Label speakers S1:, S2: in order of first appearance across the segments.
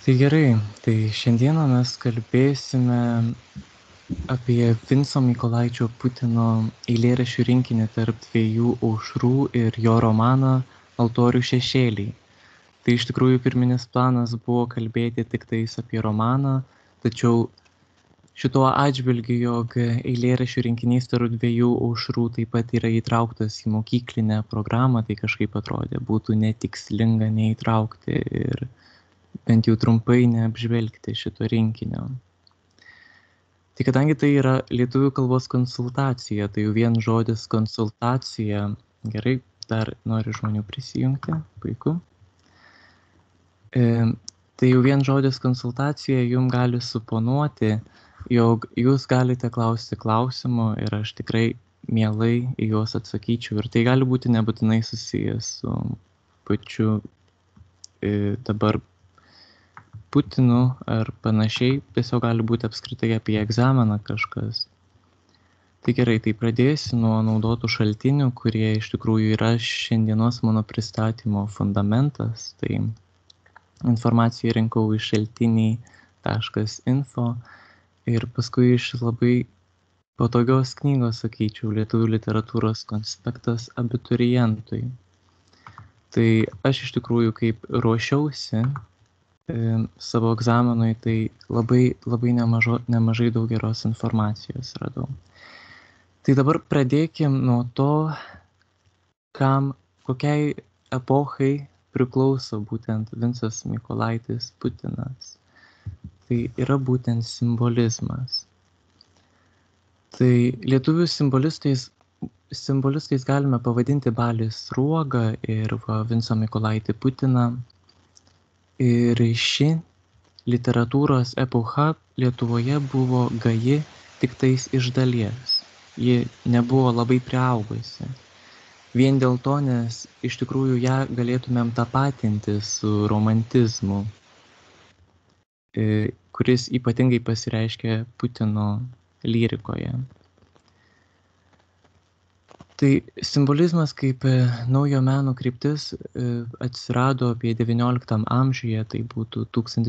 S1: Tai gerai, tai šiandieną mes kalbėsime apie Vinco Mykolaičio Putino eilėraščių rinkinį Tarp dviejų aušrų ir jo romaną Altorių šešėliai. Tai iš tikrųjų pirminis planas buvo kalbėti tik tais apie romaną, tačiau šituo atžvilgiu, jog eilėraščių rinkinys Tarp dviejų aušrų taip pat yra įtrauktas į mokyklinę programą, tai kažkaip atrodė, būtų netikslinga neįtraukti ir bent jau trumpai neapžvelgti šito rinkinio. Tai kadangi tai yra lietuvių kalbos konsultacija, tai jau vien žodis konsultacija, gerai, dar noriu žmonių prisijungti, puiku. Tai jau vien žodis konsultacija jums gali suponuoti, jog jūs galite klausti klausimų ir aš tikrai mielai į juos atsakyčiau. Ir tai gali būti nebūtinai susijęs su pačiu dabar Putinu ar panašiai, tiesiog gali būti apskritai apie egzaminą kažkas. Tai gerai, tai pradėsiu nuo naudotų šaltinių, kurie iš tikrųjų yra šiandienos mano pristatymo fundamentas. Tai informaciją rinkau iš šaltiniai.info ir paskui iš labai patogios knygos, sakyčiau, Lietuvių literatūros konspektas abiturientui. Tai aš iš tikrųjų kaip ruošiausi savo egzaminui, tai labai nemažai daug geros informacijos radau. Tai dabar pradėkim nuo to, kokiai epochai priklauso būtent Vincas Mykolaitis Putinas. Tai yra būtent simbolizmas. Tai lietuvių simbolistais galime pavadinti Balį Sruogą ir Vincą Mykolaitį Putiną. Ir ši literatūros epocha Lietuvoje buvo gaji tik tais iš dalies. Ji nebuvo labai priaugusi. Vien dėl to, nes iš tikrųjų ją galėtumėm tapatinti su romantizmu, kuris ypatingai pasireiškia Putino lyrikoje. Tai simbolizmas kaip naujo meno kryptis atsirado apie XIX amžiuje, tai būtų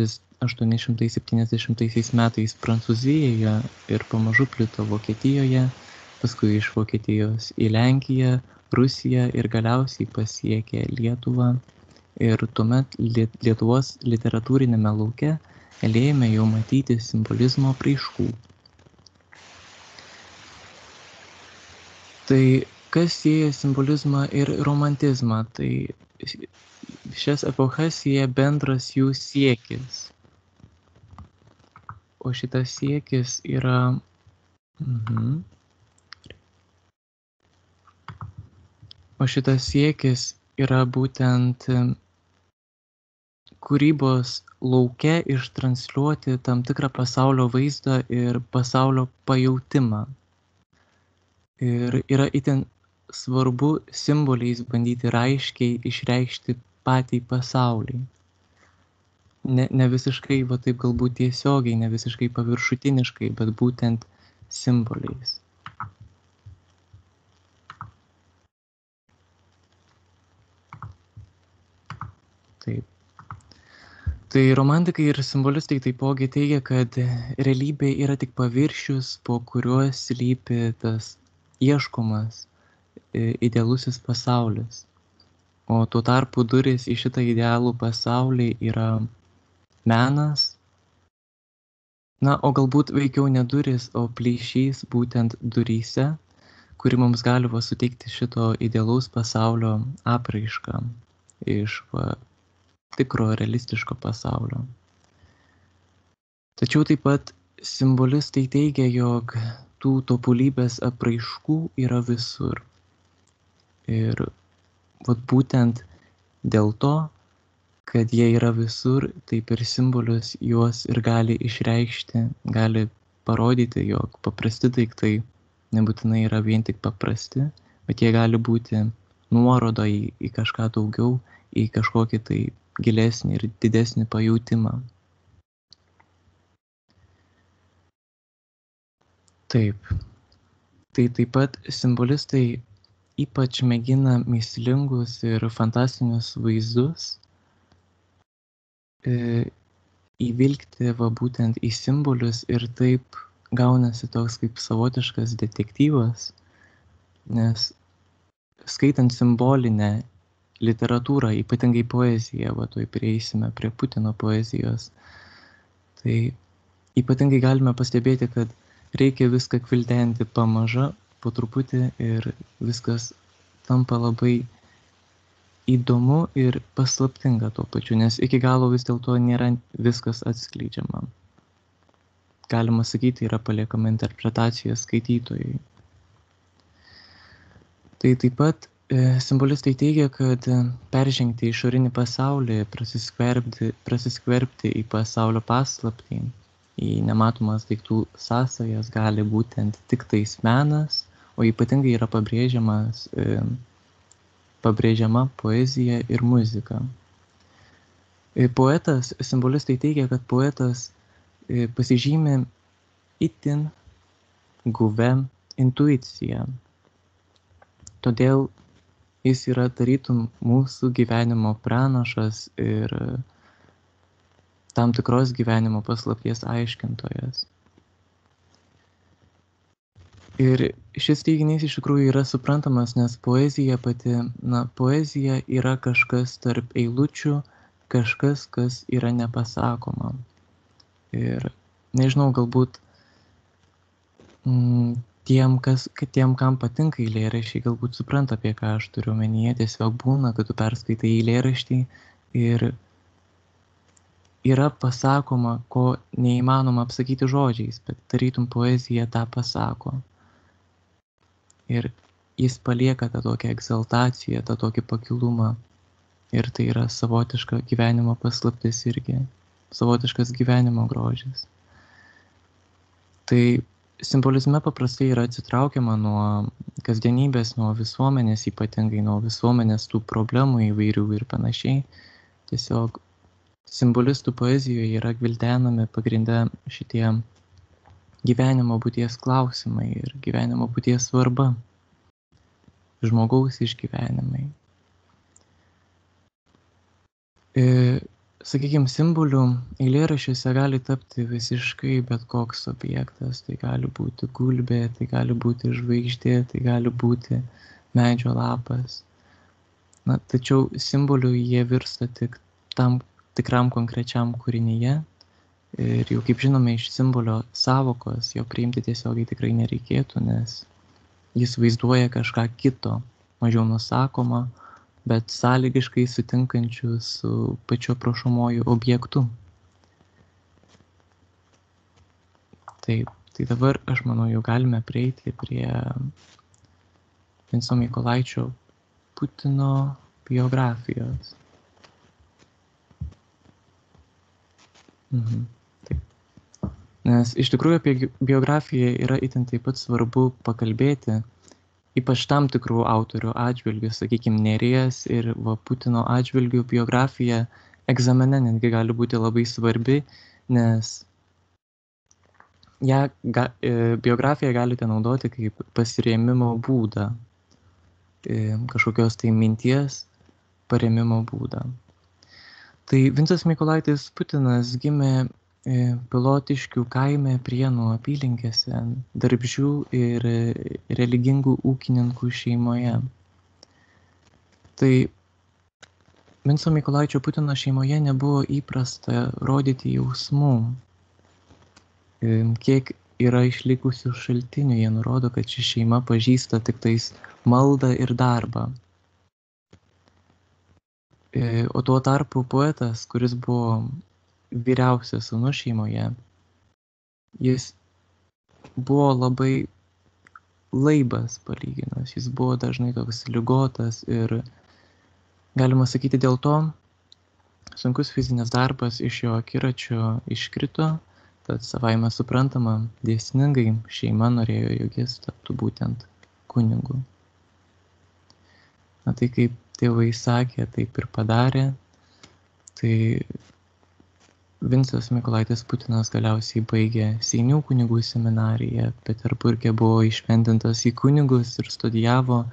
S1: 1870 metais Prancūzijoje ir pamažu plito Vokietijoje, paskui iš Vokietijos į Lenkiją, Rusiją ir galiausiai pasiekė Lietuvą. Ir tuomet Lietuvos literatūrinėme lauke galėjome jau matyti simbolizmo apraiškų. Tai kas sieja simbolizmą ir romantizmą? Tai šias epochas sieja bendras jų siekis. O šitas siekis yra... O šitas siekis yra būtent kūrybos lauke ištransliuoti tam tikrą pasaulio vaizdą ir pasaulio pajautimą. Ir yra itin svarbu simboliais bandyti raiškiai išreikšti patį pasaulį. Ne visiškai, taip galbūt tiesiogiai, ne visiškai paviršutiniškai, bet būtent simboliais. Taip. Tai romantikai ir simbolistai taipogi teigia, kad realybė yra tik paviršius, po kuriuo slypi tas ieškomas idealusis pasaulis. O tuo tarpu durys į šitą idealų pasaulį yra menas. O galbūt veikiau ne durys, o plyšys būtent duryse, kuri mums gali suteikti šito idealaus pasaulio apraišką iš tikro realistiško pasaulio. Tačiau taip pat simbolistai teigia, jog tų tobulybės apraiškų yra visur. Ir būtent dėl to, kad jie yra visur, tai per simbolius juos ir gali išreikšti, gali parodyti, jog paprasti daiktai nebūtinai yra vien tik paprasti, bet jie gali būti nuoroda į kažką daugiau, į kažkokį tai gilesnį ir didesnį pajautimą. Taip. Tai taip pat simbolistai ypač mėgina mįslingus ir fantastinius vaizdus įvilkti va būtent į simbolius ir taip gaunasi toks kaip savotiškas detektyvas, nes skaitant simbolinę literatūrą, ypatingai poeziją, va tuoj prieisime prie Putino poezijos, tai ypatingai galime pastebėti, kad reikia viską gvildenti pamažu, po truputį ir viskas tampa labai įdomu ir paslaptinga tuo pačiu, nes iki galo vis dėlto nėra viskas atskleidžiama. Galima sakyti, yra paliekama interpretacija skaitytojui. Tai taip pat simbolistai teigia, kad peržengti išorinį pasaulį, prasiskverbti į pasaulio paslaptį, į nematomas daiktų sąsajas gali būtent tik tais menas, o ypatingai yra pabrėžiama poezija ir muzika. Simbolistai teigia, kad poetas pasižymi itin guvia intuicija. Todėl jis yra tarytum mūsų gyvenimo pranašas ir tam tikros gyvenimo paslapties aiškintojas. Ir šis teiginys iš tikrųjų yra suprantamas, nes poezija yra kažkas tarp eilučių, kažkas, kas yra nepasakoma. Ir nežinau, galbūt tiem, kam patinka eilėraščiai, galbūt supranta, apie ką aš turiu omenyje. Tiesiog būna, kad tu perskaitai eilėraštį ir yra pasakoma, ko neįmanoma apsakyti žodžiais, bet tarytum poezija tą pasako. Ir jis palieka tą tokią egzaltaciją, tą tokį pakilumą. Ir tai yra savotiška gyvenimo paslaptis irgi, savotiškas gyvenimo grožis. Tai simbolizme paprastai yra atsitraukiama nuo kasdienybės, nuo visuomenės, ypatingai nuo visuomenės tų problemų įvairių ir panašiai. Tiesiog simbolistų poezijoje yra gvildenami pagrinde šitie gyvenimo būties klausimai ir gyvenimo būties svarba, žmogaus išgyvenimai. Sakykime, simbolių eilėraščiuose gali tapti visiškai bet koks objektas. Tai gali būti gulbė, tai gali būti žvaigždė, tai gali būti medžio lapas. Tačiau simbolių jie virsta tik tam tikram konkrečiam kūrinyje. Ir jau kaip žinome, iš simbolio sąvokos jo priimti tiesiogiai tikrai nereikėtų, nes jis vaizduoja kažką kito, mažiau nusakoma, bet sąlygiškai sutinkančių su pačiu aprašomuoju objektu. Taip, tai dabar aš manau jau galime prieiti prie Vinco Mykolaičio Putino biografijos. Taip. Nes iš tikrųjų apie biografiją yra itin taip pat svarbu pakalbėti, ypač tam tikrų autorių atžvilgių, sakykime, Nėries ir Putino atžvilgių biografija egzamene netgi gali būti labai svarbi, nes biografiją galite naudoti kaip pasirėmimo būdą, kažkokios tai minties parėmimo būdą. Tai Vincas Mykolaitis Putinas gimė Pilotiškių kaime Prienų apylinkėse, darbščių ir religingų ūkininkų šeimoje. Tai Vinco Mykolaičio Putino šeimoje nebuvo įprasta rodyti jausmų. Kiek yra išlikusių šaltinių, jie nurodo, kad ši šeima pažįsta tik tais maldą ir darbą. O tuo tarpu poetas, kuris buvo vyriausias sūnus šeimoje, jis buvo labai laibas palyginus, jis buvo dažnai toks ligotas ir galima sakyti dėl to sunkus fizinis darbas iš jo akiračio iškrito, tad savaime suprantama, dėsningai šeima norėjo, jog jis taptų būtent kunigu. Tai kaip tėvai sakė, taip ir padarė. Tai Vincas Mykolaitis Putinas galiausiai baigė Seinių kunigų seminariją, Peterburge buvo iššventintas į kunigus ir studijavo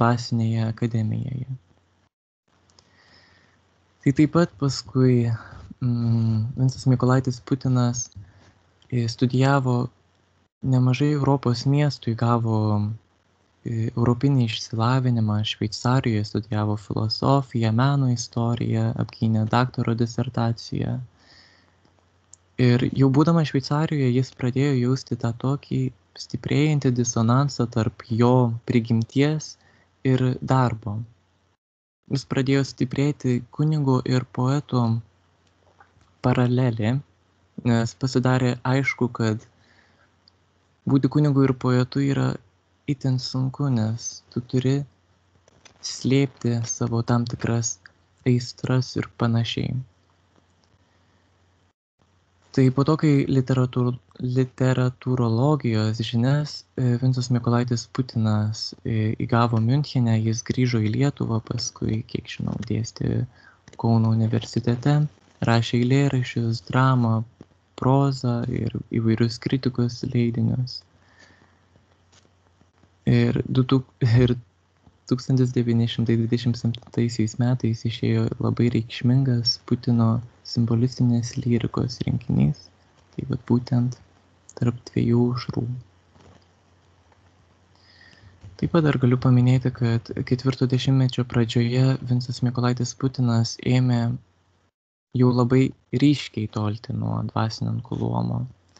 S1: dvasinėje akademijoje. Tai taip pat paskui Vincas Mykolaitis Putinas studijavo nemažai Europos miestų, įgavo europinį išsilavinimą, Šveicarijoje studijavo filosofiją, meno istoriją, apgynė daktaro disertaciją. Ir jau būdamas Šveicarijoje jis pradėjo jausti tą tokį stiprėjantį disonansą tarp jo prigimties ir darbo. Jis pradėjo stiprėti kunigo ir poeto paralelė, nes pasidarė aišku, kad būti kunigu ir poetu yra itin sunku, nes tu turi slėpti savo tam tikras aistras ir panašiai. Tai po to, kai literatūrologijos žinias Vincas Mykolaitis Putinas įgavo Miunchene, jis grįžo į Lietuvą, paskui, kiek žinau, dėstė Kauno universitete, rašė eilėraščius, dramą, prozą ir įvairius kritikos leidinius. Ir 1927 metais išėjo labai reikšmingas Putino simbolistinės lyrikos rinkinys, tai vat būtent Tarp dviejų aušrų. Taip pat dar galiu paminėti, kad 4 dešimtmečio pradžioje Vincas Mykolaitis Putinas ėmė jau labai ryškiai tolti nuo dvasininkų luomo.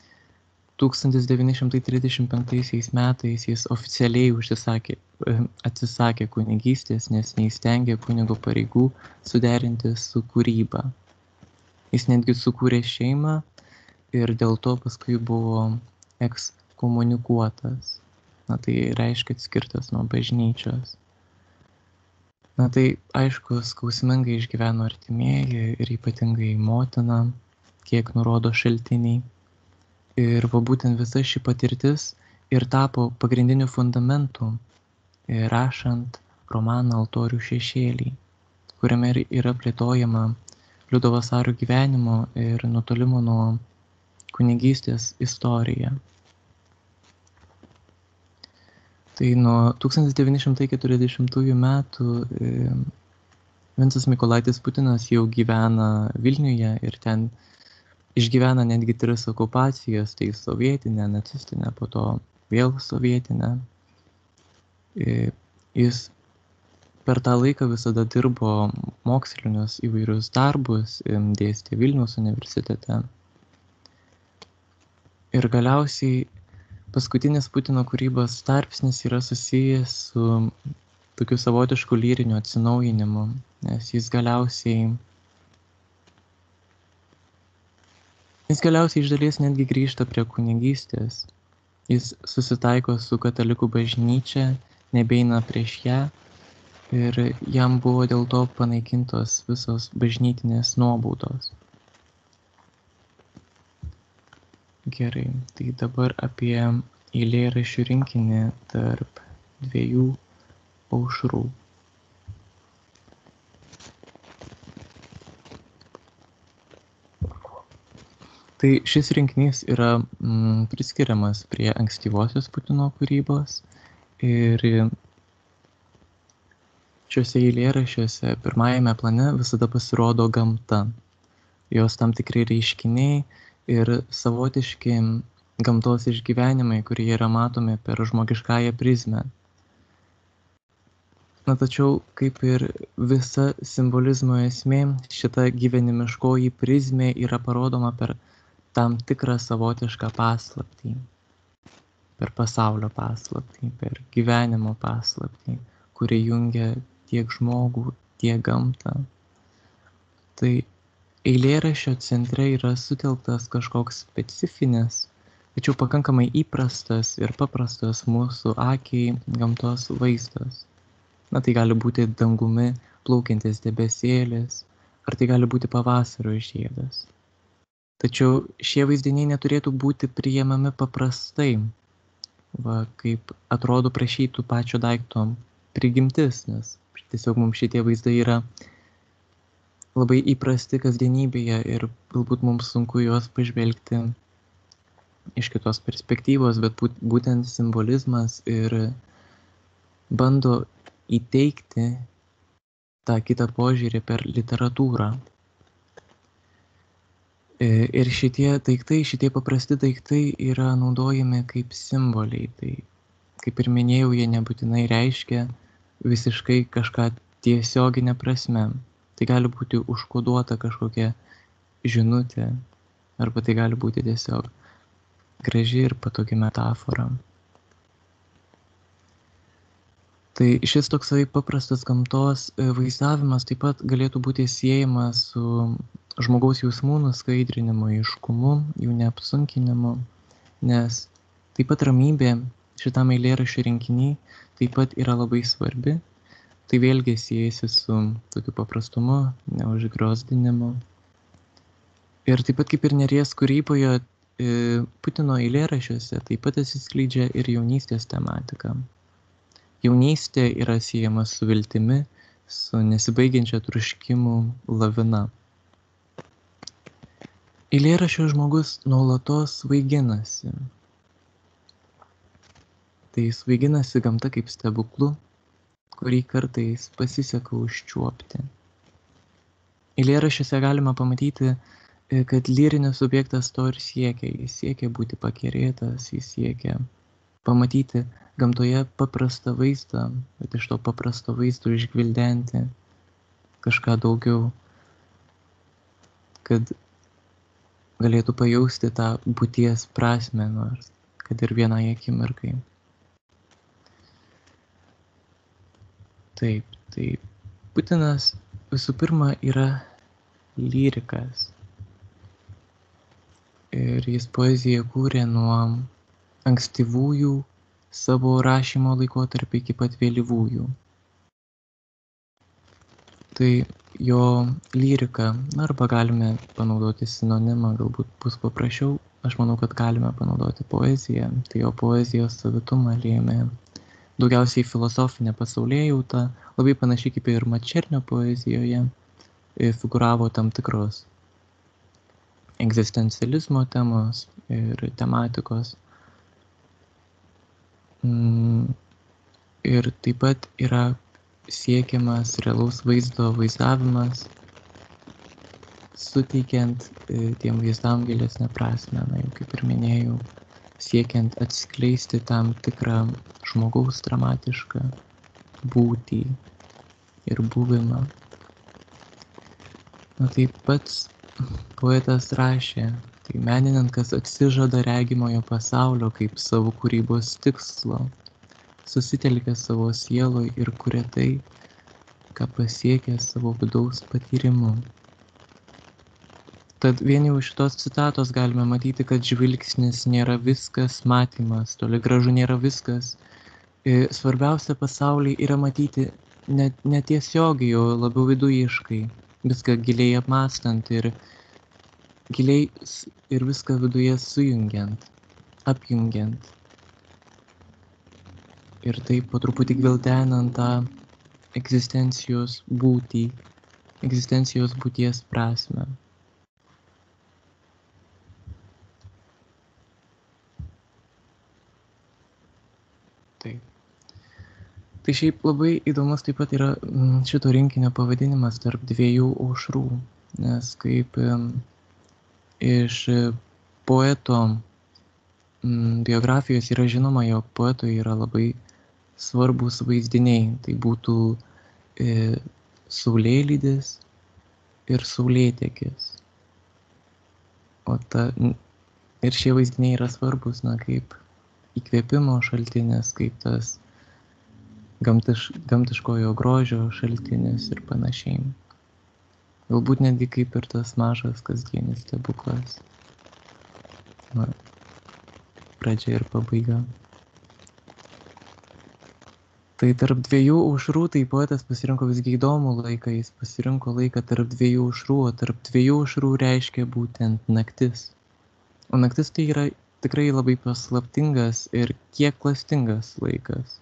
S1: 1935 metais jis oficialiai atsisakė kunigystės, nes neįstengė kunigo pareigų suderinti su kūryba. Jis netgi sukūrė šeimą ir dėl to paskui buvo ekskomunikuotas. Na, tai reiškia atskirtas nuo bažnyčios. Na, tai aišku, skausmingai išgyveno artimieji ir ypatingai motina, kiek nurodo šaltiniai. Ir va būtent visa ši patirtis ir tapo pagrindiniu fundamentu rašant romaną Altorių šešėliai, kuriame yra plėtojama Liudo Vasario gyvenimo ir nutolimo nuo kunigystės istorija. Tai nuo 1940 metų Vincas Mykolaitis Putinas jau gyvena Vilniuje ir ten išgyvena netgi 3 okupacijas, tai sovietinę, nacistinę, po to vėl sovietinę. Jis per tą laiką visada dirbo mokslinius įvairius darbus, dėstė Vilniaus universitete. Ir galiausiai paskutinis Putino kūrybos tarpsnis yra susijęs su tokiu savotišku lyriniu atsinaujinimu, nes jis galiausiai iš dalies netgi grįžta prie kunigystės. Jis susitaiko su katalikų bažnyčia, nebeina prieš ją ir jam buvo dėl to panaikintos visos bažnytinės nuobaudos. Gerai, tai dabar apie eilėraščių rinkinį Tarp dviejų aušrų. Tai šis rinkinys yra priskiriamas prie ankstyvosios Putino kūrybos ir šiuose eilėraščiuose pirmajame plane visada pasirodo gamta, jos tam tikri reiškiniai ir savotiški gamtos išgyvenimai, kurie yra matomi per žmogiškąją prizmę. Na, tačiau kaip ir visa simbolizmo esmė, šita gyvenimiškoji prizmė yra parodoma per tam tikrą savotišką paslaptį, per pasaulio paslaptį, per gyvenimo paslaptį, kuri jungia tiek žmogų, tiek gamtą. Tai eilėraščio centre yra sutelktas kažkoks specifinis, tačiau pakankamai įprastas ir paprastas mūsų akiai gamtos vaizdas. Na, tai gali būti dangumi plaukiantis debesėlis, ar tai gali būti pavasario žiedas. Tačiau šie vaizdiniai neturėtų būti priimami paprastai, kaip atrodo prašytų pačio daikto prigimtis, nes tiesiog mums šitie vaizdai yra labai įprasti kasdienybėje ir galbūt mums sunku juos pažvelgti iš kitos perspektyvos, bet būtent simbolizmas ir bando įteikti tą kitą požiūrį per literatūrą. Ir šitie daiktai, šitie paprasti daiktai yra naudojami kaip simboliai. Tai, kaip ir minėjau, jie nebūtinai reiškia visiškai kažką tiesioginę prasme. Tai gali būti užkoduota kažkokia žinutė, arba tai gali būti tiesiog graži ir patogi metafora. Tai šis toksai paprastas gamtos vaizdavimas taip pat galėtų būti siejamas su žmogaus jausmų nuskaidrinimu, aiškumu, jų neapsunkinimu, nes taip pat ramybė šitam eilėraščių rinkiny taip pat yra labai svarbi. Tai vėlgi siejasi su tokiu paprastumu, neužgriozdinimu. Ir taip pat kaip ir Neries kūryboje, Putino eilėraščiuose taip pat atsiskleidžia ir jaunystės tematika. Jaunystė yra siejama su viltimi, su nesibaigiančia troškimų lavina. Eilėraščio žmogus nuolatos svaiginasi. Tai svaiginasi gamta kaip stebuklu, kurį kartais pasiseka užčiuopti. Eilėraščiuose galima pamatyti, kad lyrinis subjektas to ir siekia. Jis siekia būti pakerėtas, jis siekia pamatyti gamtoje paprastą vaizdą, bet iš to paprasto vaizdo išgvildenti kažką daugiau, kad galėtų pajausti tą būties prasmę, nors kad ir vienai akimirkai. Taip, tai Putinas visų pirma yra lyrikas. Ir jis poeziją kūrė nuo ankstyvųjų savo rašymo laikotarpį iki pat vėlyvųjų. Tai jo lyrika, arba galime panaudoti sinonimą, galbūt bus paprasčiau, aš manau, kad galime panaudoti poeziją. Tai jo poezijos savitumą lėmė daugiausiai filosofinė pasaulėjauta, labai panašiai kaip ir Mačernio poezijoje, figuravo tam tikros egzistencializmo temos ir tematikos. Ir taip pat yra siekiamas realaus vaizdo vaizdavimas, suteikiant tiem vaizdam gilesnę prasmę, jau kaip ir minėjau, siekiant atskleisti tam tikrą žmogaus dramatišką būtį ir buvimą. Taip pats poetas rašė, tai menininkas atsižada regimojo pasaulio kaip savo kūrybos tikslo, susitelkia savo sieloj ir kuria tai, ką pasiekė savo vidaus patyrimu. Tad vien jau iš šitos citatos galime matyti, kad žvilgsnis nėra viskas, matymas toli gražu nėra viskas. Svarbiausia pasaulyje yra matyti netiesiogiai, o labiau vidujiškai, viską giliai apmąstant ir giliai ir viską viduje sujungiant, apjungiant. Ir taip po truputį gvildenant tą egzistencijos būtį, egzistencijos būties prasmę. Taip. Tai šiaip labai įdomus taip pat yra šito rinkinio pavadinimas Tarp dviejų aušrų, nes kaip iš poeto biografijos yra žinoma, jog poetui yra labai svarbus vaizdiniai. Tai būtų saulėlydis ir saulėtekis. Ir šie vaizdiniai yra svarbus, kaip įkvėpimo šaltinis, kaip tas gamtiškojo grožio šaltinis ir panašiai. Galbūt netgi kaip ir tas mažas kasdienis stebuklas. Pradžia ir pabaiga. Tai tarp dviejų aušrų, tai poetas pasirinko visgi įdomų laiką, jis pasirinko laiką tarp dviejų aušrų, o tarp dviejų aušrų reiškia būtent naktis. O naktis tai yra tikrai labai paslaptingas ir kiek klastingas laikas.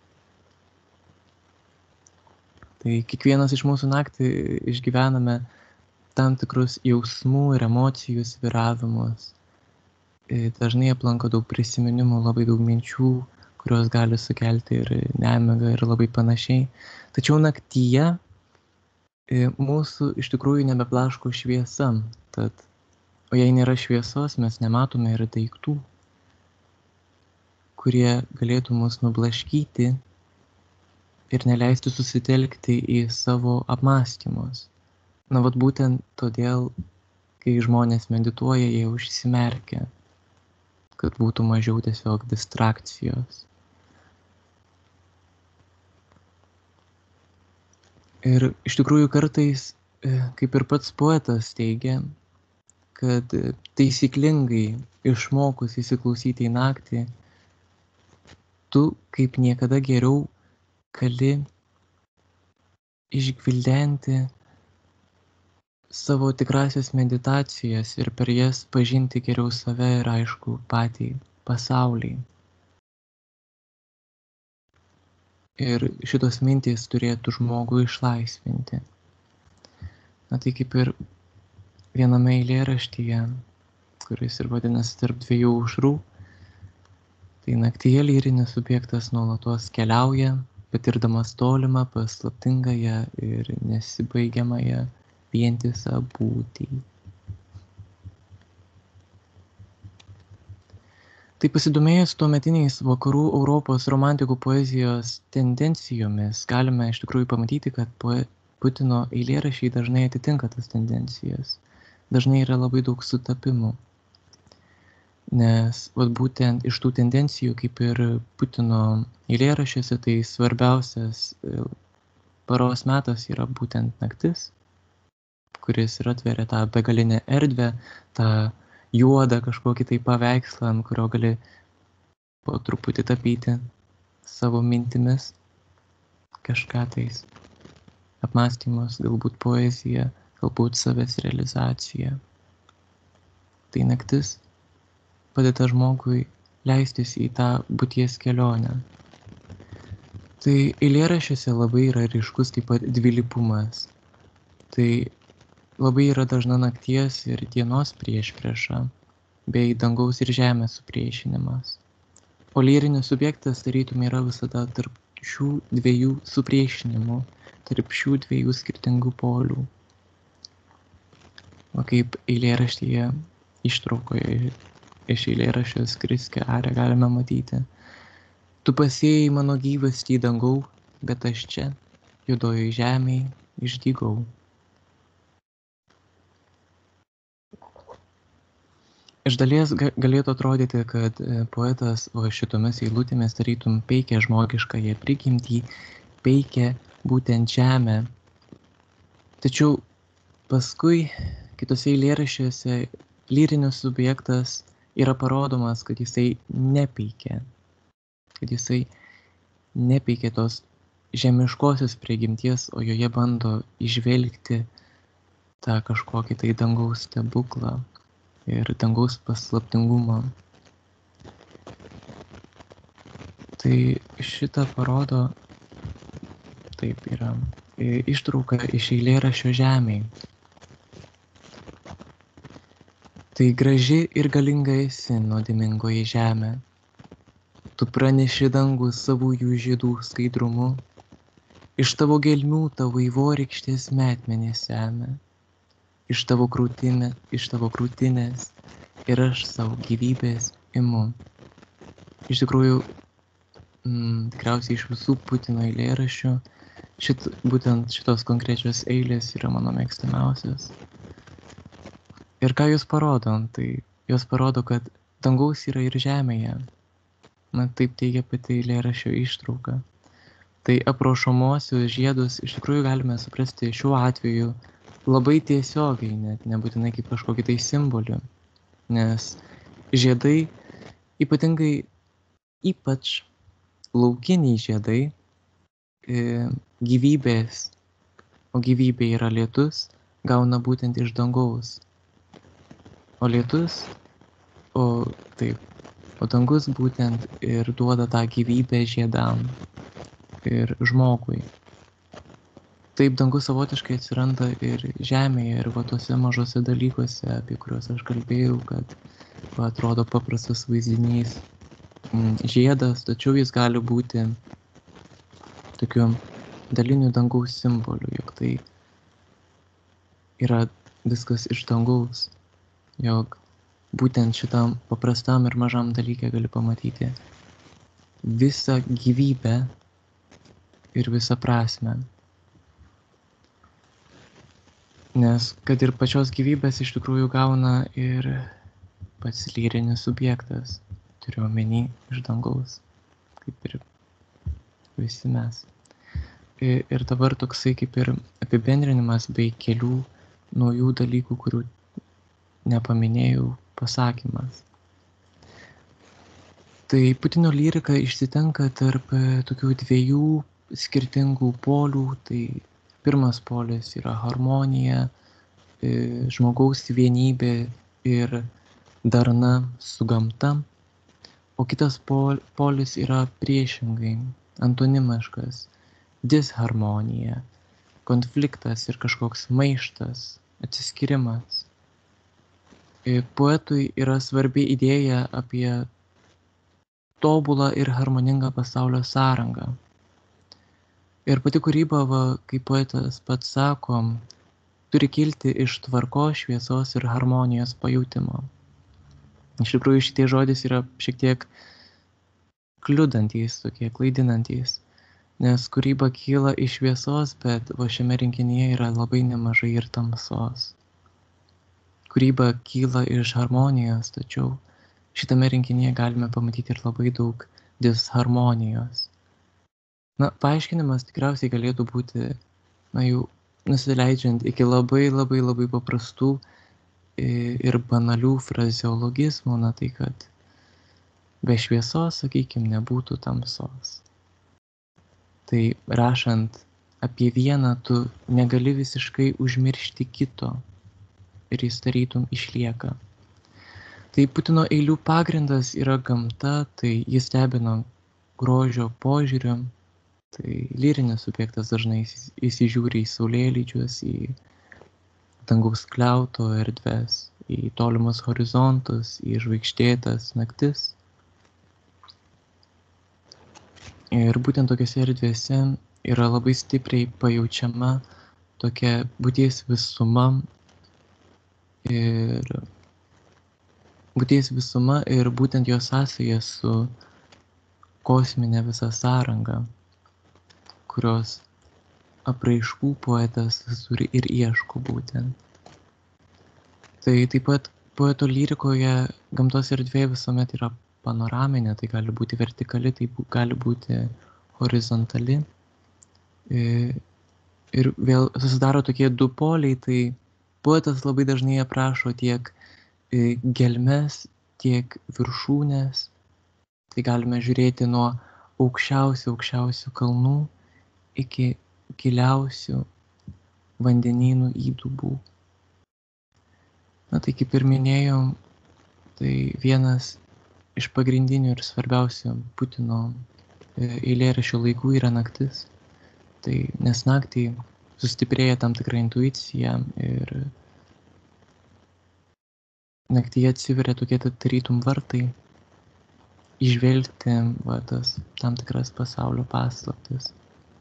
S1: Tai kiekvienas iš mūsų naktį išgyvename tam tikrus jausmų ir emocijų svyravimus. Dažnai aplanko daug prisiminimų, labai daug minčių, kurios gali sukelti ir nemigą ir labai panašiai. Tačiau naktyje mūsų iš tikrųjų nebeblaško šviesa. Tad O jei nėra šviesos, mes nematome ir daiktų, kurie galėtų mus nublaškyti ir neleisti susitelkti į savo apmąstymus. Na, vat būtent todėl, kai žmonės medituoja, jie užsimerkia, kad būtų mažiau tiesiog distrakcijos. Ir iš tikrųjų kartais, kaip ir pats poetas teigia, kad taisyklingai išmokus įsiklausyti į naktį, tu kaip niekada geriau gali išgvildenti savo tikrasias meditacijas ir per jas pažinti geriau save ir aišku patį pasaulį. Ir šitos mintys turėtų žmogų išlaisvinti. Na tai kaip ir viename eilėraštyje, kuris ir vadinasi Tarp dviejų aušrų, tai naktyje lyrinis subjektas nuolatos keliauja, patirdamas tolimą, paslaptingąją ir nesibaigiamąją vientisą būtį. Tai pasidomėjus tuometiniais vakarų Europos romantikų poezijos tendencijomis, galime iš tikrųjų pamatyti, kad Putino eilėraščiai dažnai atitinka tas tendencijas. Dažnai yra labai daug sutapimų, nes būtent iš tų tendencijų, kaip ir Putino eilėraščiuose, tai svarbiausias paros metas yra būtent naktis, kuris ir atveria tą begalinę erdvę, tą juodą kažkokį tai paveikslą, ant kurio gali po truputį tapyti savo mintimis kažką tais, apmąstymus, galbūt poeziją, galbūt savęs realizacija. Tai naktis padeda žmogui leistis į tą būties kelionę. Tai eilėraščiuose labai yra ryškus taip pat dvilypumas. Tai labai yra dažna nakties ir dienos priešprieša, bei dangaus ir žemės supriešinimas. O lyrinis subjektas tarytum yra visada tarp šių dviejų supriešinimų, tarp šių dviejų skirtingų polių. O kaip eilėraštyje ištraukoje iš eilėraščio Skriskio Arė galime matyti: tu pasėjai mano gyvastį dangau, bet aš čia, juodojoj žemėj, išdygau. Iš dalies galėtų atrodyti, kad poetas šitomis eilutėmis tarytum peikia žmogiškąją prigimtį, peikia būtent žemę. Tačiau paskui kitose eilėraščiuose lyrinis subjektas yra parodomas, kad jisai nepeikia. Kad jisai nepeikia tos žemiškosios prigimties, o joje bando įžvelgti tą kažkokį tai dangaus stebuklą ir dangaus paslaptingumą. Tai šitą parodo, taip yra, ištrauka iš eilėraščio Žemėj. Tai graži ir galinga esi, nuodėmingoji žemė. Tu praneši dangų savųjų žiedų skaidrumu. Iš tavo gelmių tavo vaivorykštės metmenės semia. Iš tavo krūtinės ir aš savo gyvybės imu. Iš tikrųjų, tikriausiai iš visų Putino eilėraščių, būtent šitos konkrečios eilės yra mano mėgstamiausias. Ir ką jūs parodo? Tai jos parodo, kad dangaus yra ir žemėje. Na, taip teigia pati eilėraščio ištrauka. Tai aprašomuosius žiedus iš tikrųjų galime suprasti šiuo atveju labai tiesiogiai, net nebūtinai kaip kažkokį tai simbolį. Nes žiedai, ypač laukiniai žiedai, gyvybės, o gyvybė yra lietus, gauna būtent iš dangaus. O lietus, o dangus būtent ir duoda tą gyvybę žiedam ir žmogui. Taip dangus savotiškai atsiranda ir žemėje, ir tuose mažose dalykuose, apie kuriuos aš kalbėjau, kad atrodo paprastas vaizdinys žiedas, tačiau jis gali būti tokiu daliniu dangaus simboliu, jog tai yra viskas iš dangaus. jog būtent šitam paprastam ir mažam dalyke gali pamatyti visą gyvybę ir visą prasmę. Nes kad ir pačios gyvybės iš tikrųjų gauna ir pats lyrinis subjektas, turiu omeny iš dangaus, kaip ir visi mes. Ir dabar toksai kaip ir apibendrinimas bei kelių naujų dalykų, kurių nepaminėjau, pasakymas. Tai Putino lyrika išsitenka tarp tokių dviejų skirtingų polių. Tai pirmas polis yra harmonija, žmogaus vienybė ir darna su gamta, o kitas polis yra priešingai, antonimiškas, disharmonija, konfliktas ir kažkoks maištas, atsiskyrimas. Poetui yra svarbi idėja apie tobulą ir harmoningą pasaulio sąrangą. Ir pati kūryba, kaip poetas pats sako, turi kilti iš tvarkos, šviesos ir harmonijos pajutimo. Iš tikrųjų, šitie žodys yra šiek tiek kliudantys, tokie klaidinantys, nes kūryba kyla iš šviesos, bet šiame rinkinyje yra labai nemažai ir tamsos. Kūryba kyla iš harmonijos, tačiau šitame rinkinyje galime pamatyti ir labai daug disharmonijos. Paaiškinimas tikriausiai galėtų būti, jau nusileidžiant iki labai paprastų ir banalių frazeologizmų, tai kad be šviesos, sakykime, nebūtų tamsos. Tai rašant apie vieną, tu negali visiškai užmiršti kito ir jis tarytum išlieka. Tai Putino eilių pagrindas yra gamta, tai jis stebino grožio požiūriu, tai lyrinis subjektas dažnai įsižiūri į saulėlydžius, į dangaus skliauto erdves, į tolimus horizontus, į žvaigždėtas naktis. Ir būtent tokiose erdvėse yra labai stipriai pajaučiama tokia būties visuma ir būtent jos sąsaja su kosminė visa sąranga, kurios apraiškų poetas turi ir ieško būtent. Tai taip pat poeto lyrikoje gamtos erdvė visuomet yra panoraminė, tai gali būti vertikali, tai gali būti horizontali. Ir vėl susidaro tokie du poliai, tai poetas labai dažnai aprašo tiek gelmes, tiek viršūnės. Tai galime žiūrėti nuo aukščiausių kalnų iki giliausių vandenynų įdubų. Tai kaip ir minėjau, tai vienas iš pagrindinių ir svarbiausių Putino eilėraščio laikų yra naktis. Tai nes naktį sustiprėja tam tikra intuicija ir naktyje atsiveria tokie tarytum vartai įžvelgti tas tam tikras pasaulio paslaptis.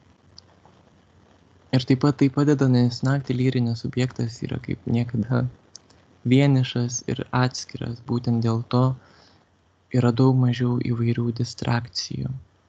S1: Ir taip pat tai padeda, nes naktį lyrinis subjektas yra kaip niekada vienišas ir atskiras, būtent dėl to yra daug mažiau įvairių distrakcijų.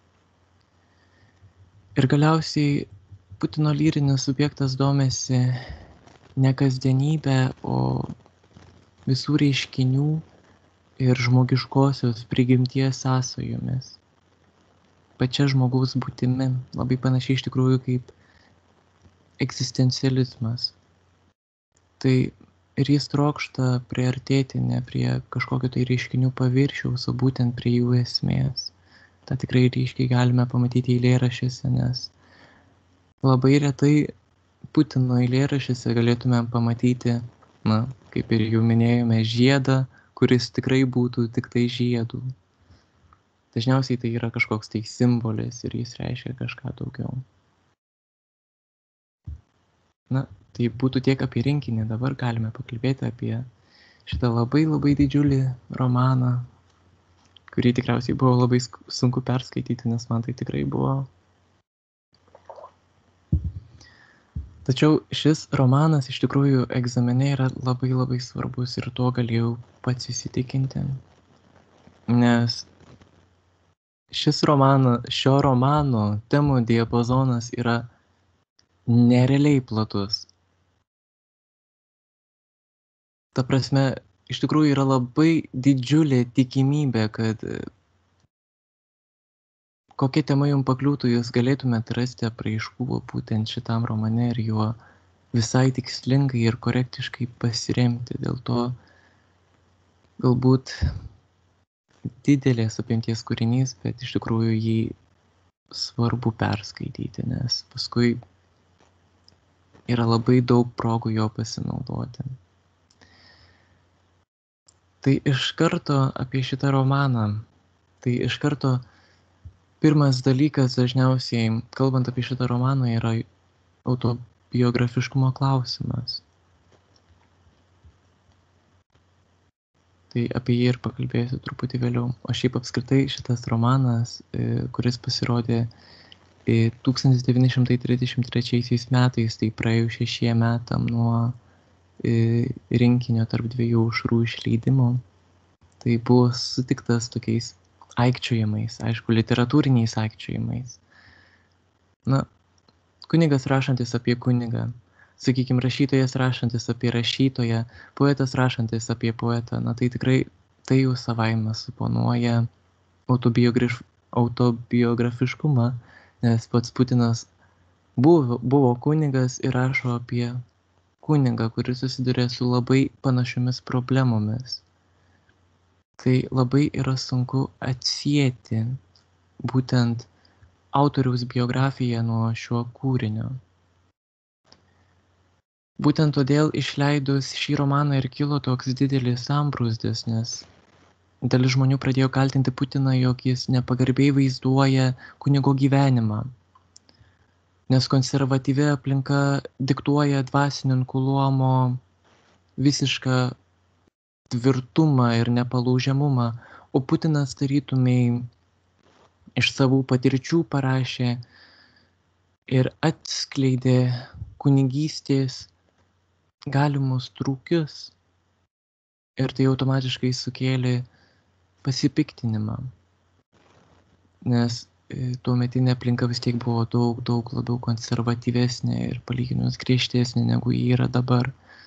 S1: Ir galiausiai Putino lyrinis subjektas domisi ne kasdienybę, o visų reiškinių ir žmogiškosios prigimties sąsajomis. Pačia žmogaus būtimi, labai panašiai iš tikrųjų kaip egzistencializmas. Tai ir jis trokšta priartėti ne prie kažkokio tai reiškinių paviršiaus, o būtent prie jų esmės. Ta tikrai ryškiai galime pamatyti eilėraščiuose, nes labai retai Putino eilėraščiuose galėtume pamatyti, kaip ir jau minėjome, žiedą, kuris tikrai būtų tik tai žiedų. Dažniausiai tai yra kažkoks tai simbolis ir jis reiškia kažką daugiau. Tai būtų tiek apie rinkinį, dabar galime pakalbėti apie šitą labai didžiulį romaną, kurį tikriausiai buvo labai sunku perskaityti, nes man tai tikrai buvo Tačiau šis romanas iš tikrųjų egzamine yra labai labai svarbus ir tuo galėjau pats įsitikinti, nes šio romano temų diapazonas yra nerealiai platus. Ta prasme, iš tikrųjų yra labai didžiulė tikimybė, kad kokia tema jums pakliūtų, jūs galėtumėt rasti apraiškų būtent šitam romane ir juo visai tikslingai ir korektiškai pasiremti. Dėl to galbūt didelės apimties kūrinys, bet iš tikrųjų jį svarbu perskaityti, nes paskui yra labai daug progų jo pasinaudoti. Tai iš karto apie šitą romaną. Tai iš karto pirmas dalykas dažniausiai, kalbant apie šitą romaną, yra autobiografiškumo klausimas. Tai apie jį ir pakalbėsiu truputį vėliau. O šiaip apskritai šitas romanas, kuris pasirodė 1933 metais, tai praėjus 6 metam nuo rinkinio Tarp dviejų aušrų išleidimo, tai buvo sutiktas tokiais aikčiojimais, aišku, literatūriniais aikčiojimais. Na, kunigas rašantis apie kunigą, sakykime, rašytojas rašantis apie rašytoją, poetas rašantis apie poetą, na tai tikrai tai jau savaime suponuoja autobiografiškumą, nes pats Putinas buvo kunigas ir rašo apie kunigą, kuris susiduria su labai panašiomis problemomis. Tai labai yra sunku atsieti būtent autoriaus biografiją nuo šio kūrinio. Būtent todėl išleidus šį romaną ir kilo toks didelis sambrūzdis, nes dalis žmonių pradėjo kaltinti Putiną, jog jis nepagarbiai vaizduoja kunigo gyvenimą, nes konservatyvi aplinka diktuoja dvasininkų luomo visišką tvirtumą ir nepalaužiamumą, o Putinas tarytumei iš savų patirčių parašė ir atskleidė kunigystės galimus trūkius ir tai automatiškai sukėlė pasipiktinimą, nes tuometinė aplinka vis tiek buvo daug labiau konservatyvesnė ir palyginus griežtesnė negu ji yra dabar.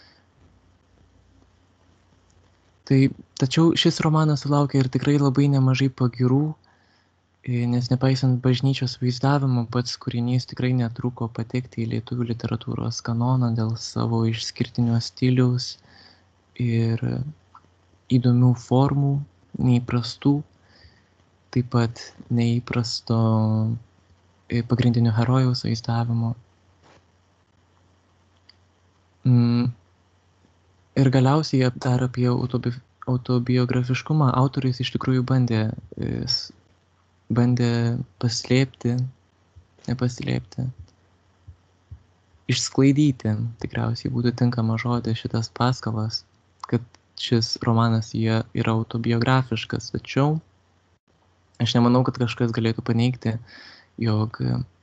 S1: Tačiau šis romanas sulaukė ir tikrai labai nemažai pagyrų, nes nepaisant bažnyčios vaizdavimo, pats kūrinys tikrai netruko patekti į lietuvių literatūros kanoną dėl savo išskirtinio stiliaus ir įdomių formų, neįprastų, taip pat neįprasto pagrindinio herojaus vaizdavimo. Ir galiausiai dar apie autobiografiškumą autorius iš tikrųjų bandė nepaslėpti, išsklaidyti, tikriausiai būtų tinkama žodis, šitas paskalas, kad šis romanas yra autobiografiškas, tačiau aš nemanau, kad kažkas galėtų paneigti, jog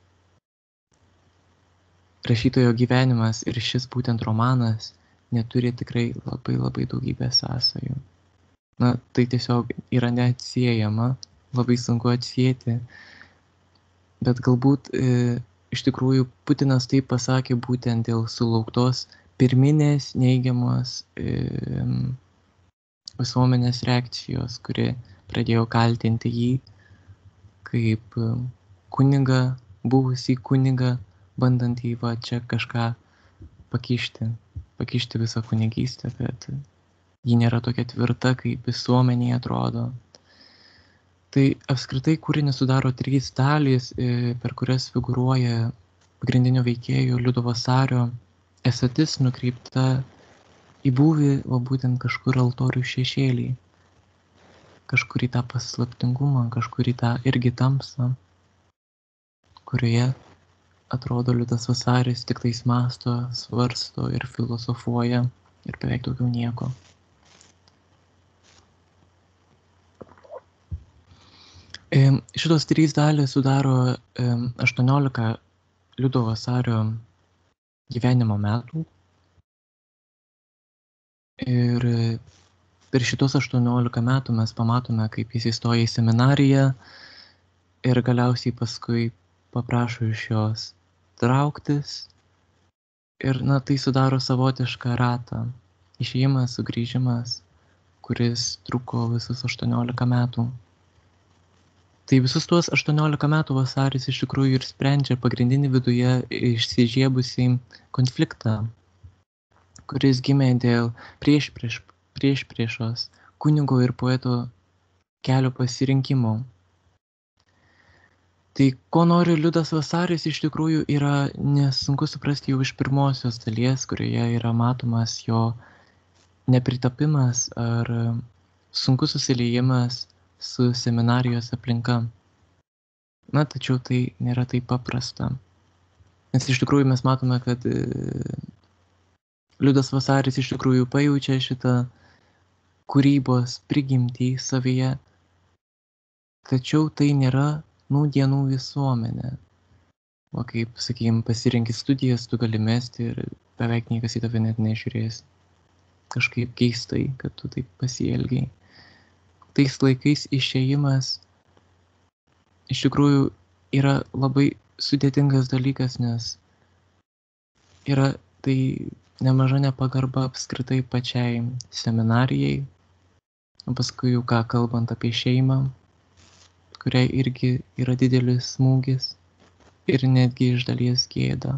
S1: rašytojo gyvenimas ir šis būtent romanas neturi tikrai labai labai daugybę sąsajų. Na, tai tiesiog yra neatsiejama, labai sunku atsieti, bet galbūt iš tikrųjų Putinas taip pasakė būtent dėl sulauktos pirminės neigiamos visuomenės reakcijos, kuri pradėjo kaltinti jį kaip kunigą, buvusį kunigą, bandantį va čia kažką pakišti visą kunigystę, kad ji nėra tokia tvirta, kaip visuomenėje atrodo. Tai apskritai kūrinį sudaro 3 dalys, per kurias figūruoja pagrindinio veikėjo Liudo Vasario esatis nukreipta į būvį, o būtent kažkur altorių šešėlį, kažkur į tą paslaptingumą, kažkur į tą irgi tamsą, kurioje atrodo Liudas Vasaris tik tais mąsto, svarsto ir filosofuoja ir beveik daugiau nieko. Šitos 3 dalys sudaro 18 Liudo Vasario gyvenimo metų. Ir per šitos 18 metų mes pamatome, kaip jis įstoja į seminariją ir galiausiai paskui paprašo iš jos trauktis. Ir tai sudaro savotišką ratą. Išėjimas, sugrįžimas, kuris truko visus 18 metų. Tai visus tuos 18 metų Vasaris iš tikrųjų ir sprendžia pagrindinį viduje išsižiebusiai konfliktą, kuris gimė dėl priešpriešos kunigo ir poeto kelio pasirinkimo. Tai ko nori Liudas Vasaris iš tikrųjų yra nesunku suprasti jau iš pirmosios dalies, kurioje yra matomas jo nepritapimas ar sunkus susiliejimas su seminarijos aplinka. Tačiau tai nėra taip paprasta. Nes iš tikrųjų mes matome, kad Liudas Vasaris iš tikrųjų pajaučia šitą kūrybos prigimtį savyje, tačiau tai nėra nūdienų visuomenė. O kaip, sakykime, pasirenki studijas, tu gali mesti ir beveik niekas į tave net nežiūrės. Kažkaip keistai, kad tu taip pasielgiai. Tais laikais išėjimas iš tikrųjų yra labai sudėtingas dalykas, nes yra tai nemaža nepagarba apskritai pačiai seminarijai, o paskui jau ką kalbant apie šeimą, kuriai irgi yra didelis smūgis ir netgi iš dalies gėda.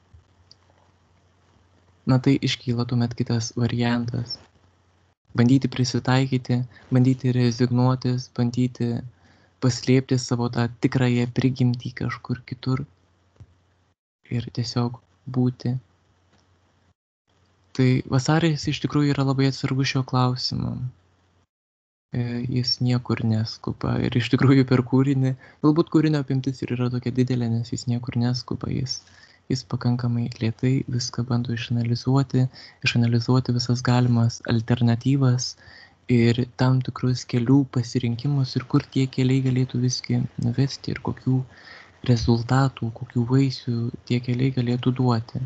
S1: Tai iškyla tuomet kitas variantas. Bandyti prisitaikyti, bandyti rezignuotis, bandyti paslėpti savo tą tikrąją prigimtį kažkur kitur ir tiesiog būti. Tai Vasaris iš tikrųjų yra labai atsargus šio klausimu. Jis niekur neskuba ir iš tikrųjų per kūrinį, galbūt kūrinio apimtis ir yra tokia didelė, nes jis niekur neskuba, jis pakankamai lėtai viską bando išanalizuoti visas galimas alternatyvas ir tam tikrus kelių pasirinkimus ir kur tie keliai galėtų visgi nuvesti ir kokių rezultatų, kokių vaisių tie keliai galėtų duoti.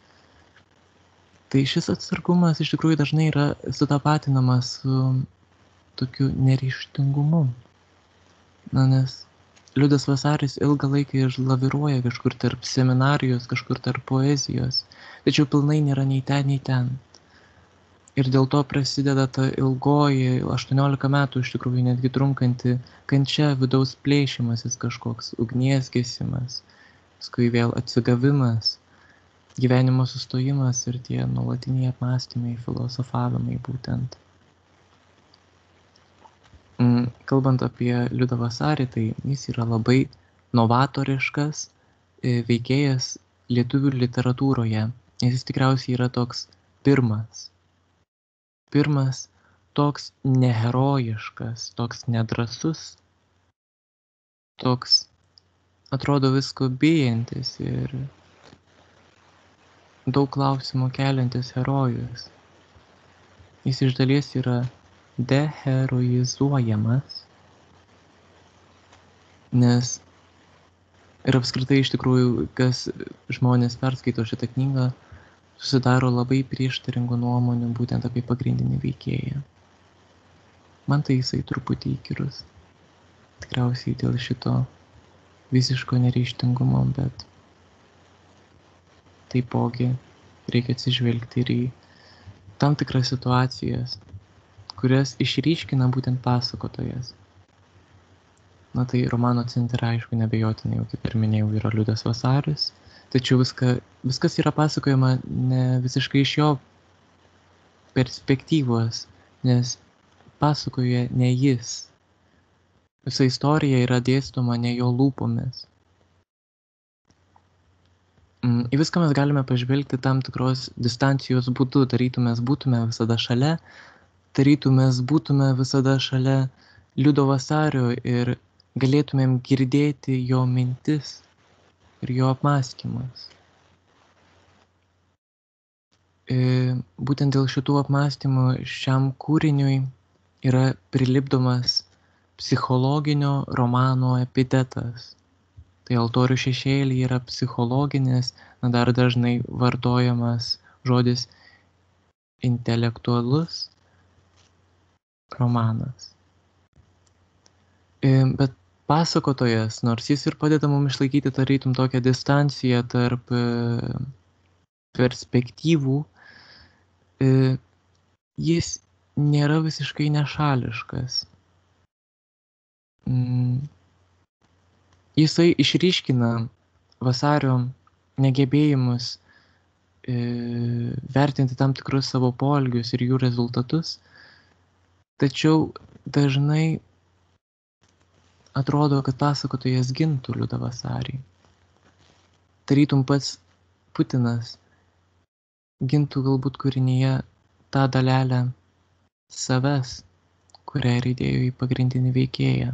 S1: Tai šis atsargumas iš tikrųjų dažnai yra sutapatinamas su tokiu neryžtingumu. Nes Liudas Vasaris ilgą laiką laviruoja kažkur tarp seminarijos, kažkur tarp poezijos, tačiau pilnai nėra nei ten, nei ten. Ir dėl to prasideda ta ilgoji 18 metų iš tikrųjų netgi trunkanti kančia, vidaus plėšimasis kažkoks, ugnies gesimas, paskui vėl atsigavimas, gyvenimo sustojimas ir tie nuolatiniai apmąstymai, filosofavimai būtent. Kalbant apie Liudą Vasarį, tai jis yra labai novatoriškas veikėjas lietuvių literatūroje. Jis tikriausiai yra toks pirmas, toks neherojiškas, toks nedrąsus, toks atrodo visko bijantis ir daug klausimų keliantis herojus. Jis iš dalies yra deheroizuojamas, nes ir apskritai iš tikrųjų, kas žmonės perskaito šitą knygą, susidaro labai prieštaringų nuomonių būtent apie pagrindinį veikėją. Man tai jisai truputį įkyrus. Tikriausiai dėl šito visiško neryžtingumo, bet taipogi reikia atsižvelgti ir į tam tikras situacijas, kurias išryškina būtent pasakotojas. Tai romano centre, aišku, neabejotinai, jau kaip ir minėjau, yra Liudas Vasaris, tačiau viskas yra pasakojama ne visiškai iš jo perspektyvos, nes pasakoja ne jis. Visa istorija yra dėstoma ne jo lūpomis. Į viską mes galime pažvelgti tam tikros distancijos būdu, tarytum mes būtume visada šalia, Liudo Vasario ir galėtumėm girdėti jo mintis ir jo apmąstymus. Būtent dėl šitų apmąstymų šiam kūriniui yra prilipdomas psichologinio romano epitetas. Tai altorių šešėliai yra psichologinis, dar dažnai vartojamas žodis intelektualus romanas. Bet pasakotojas, nors jis ir padeda mums išlaikyti tarytum tokią distanciją tarp perspektyvų, jis nėra visiškai nešališkas. Jisai išryškina Vasario negebėjimus vertinti tam tikrus savo poelgius ir jų rezultatus, tačiau dažnai atrodo, kad pasakotojas gintų Liudą Vasarį. Tarytum pats Putinas gintų galbūt kūrinyje tą dalelę savęs, kurią ir įdėjo į pagrindinį veikėją.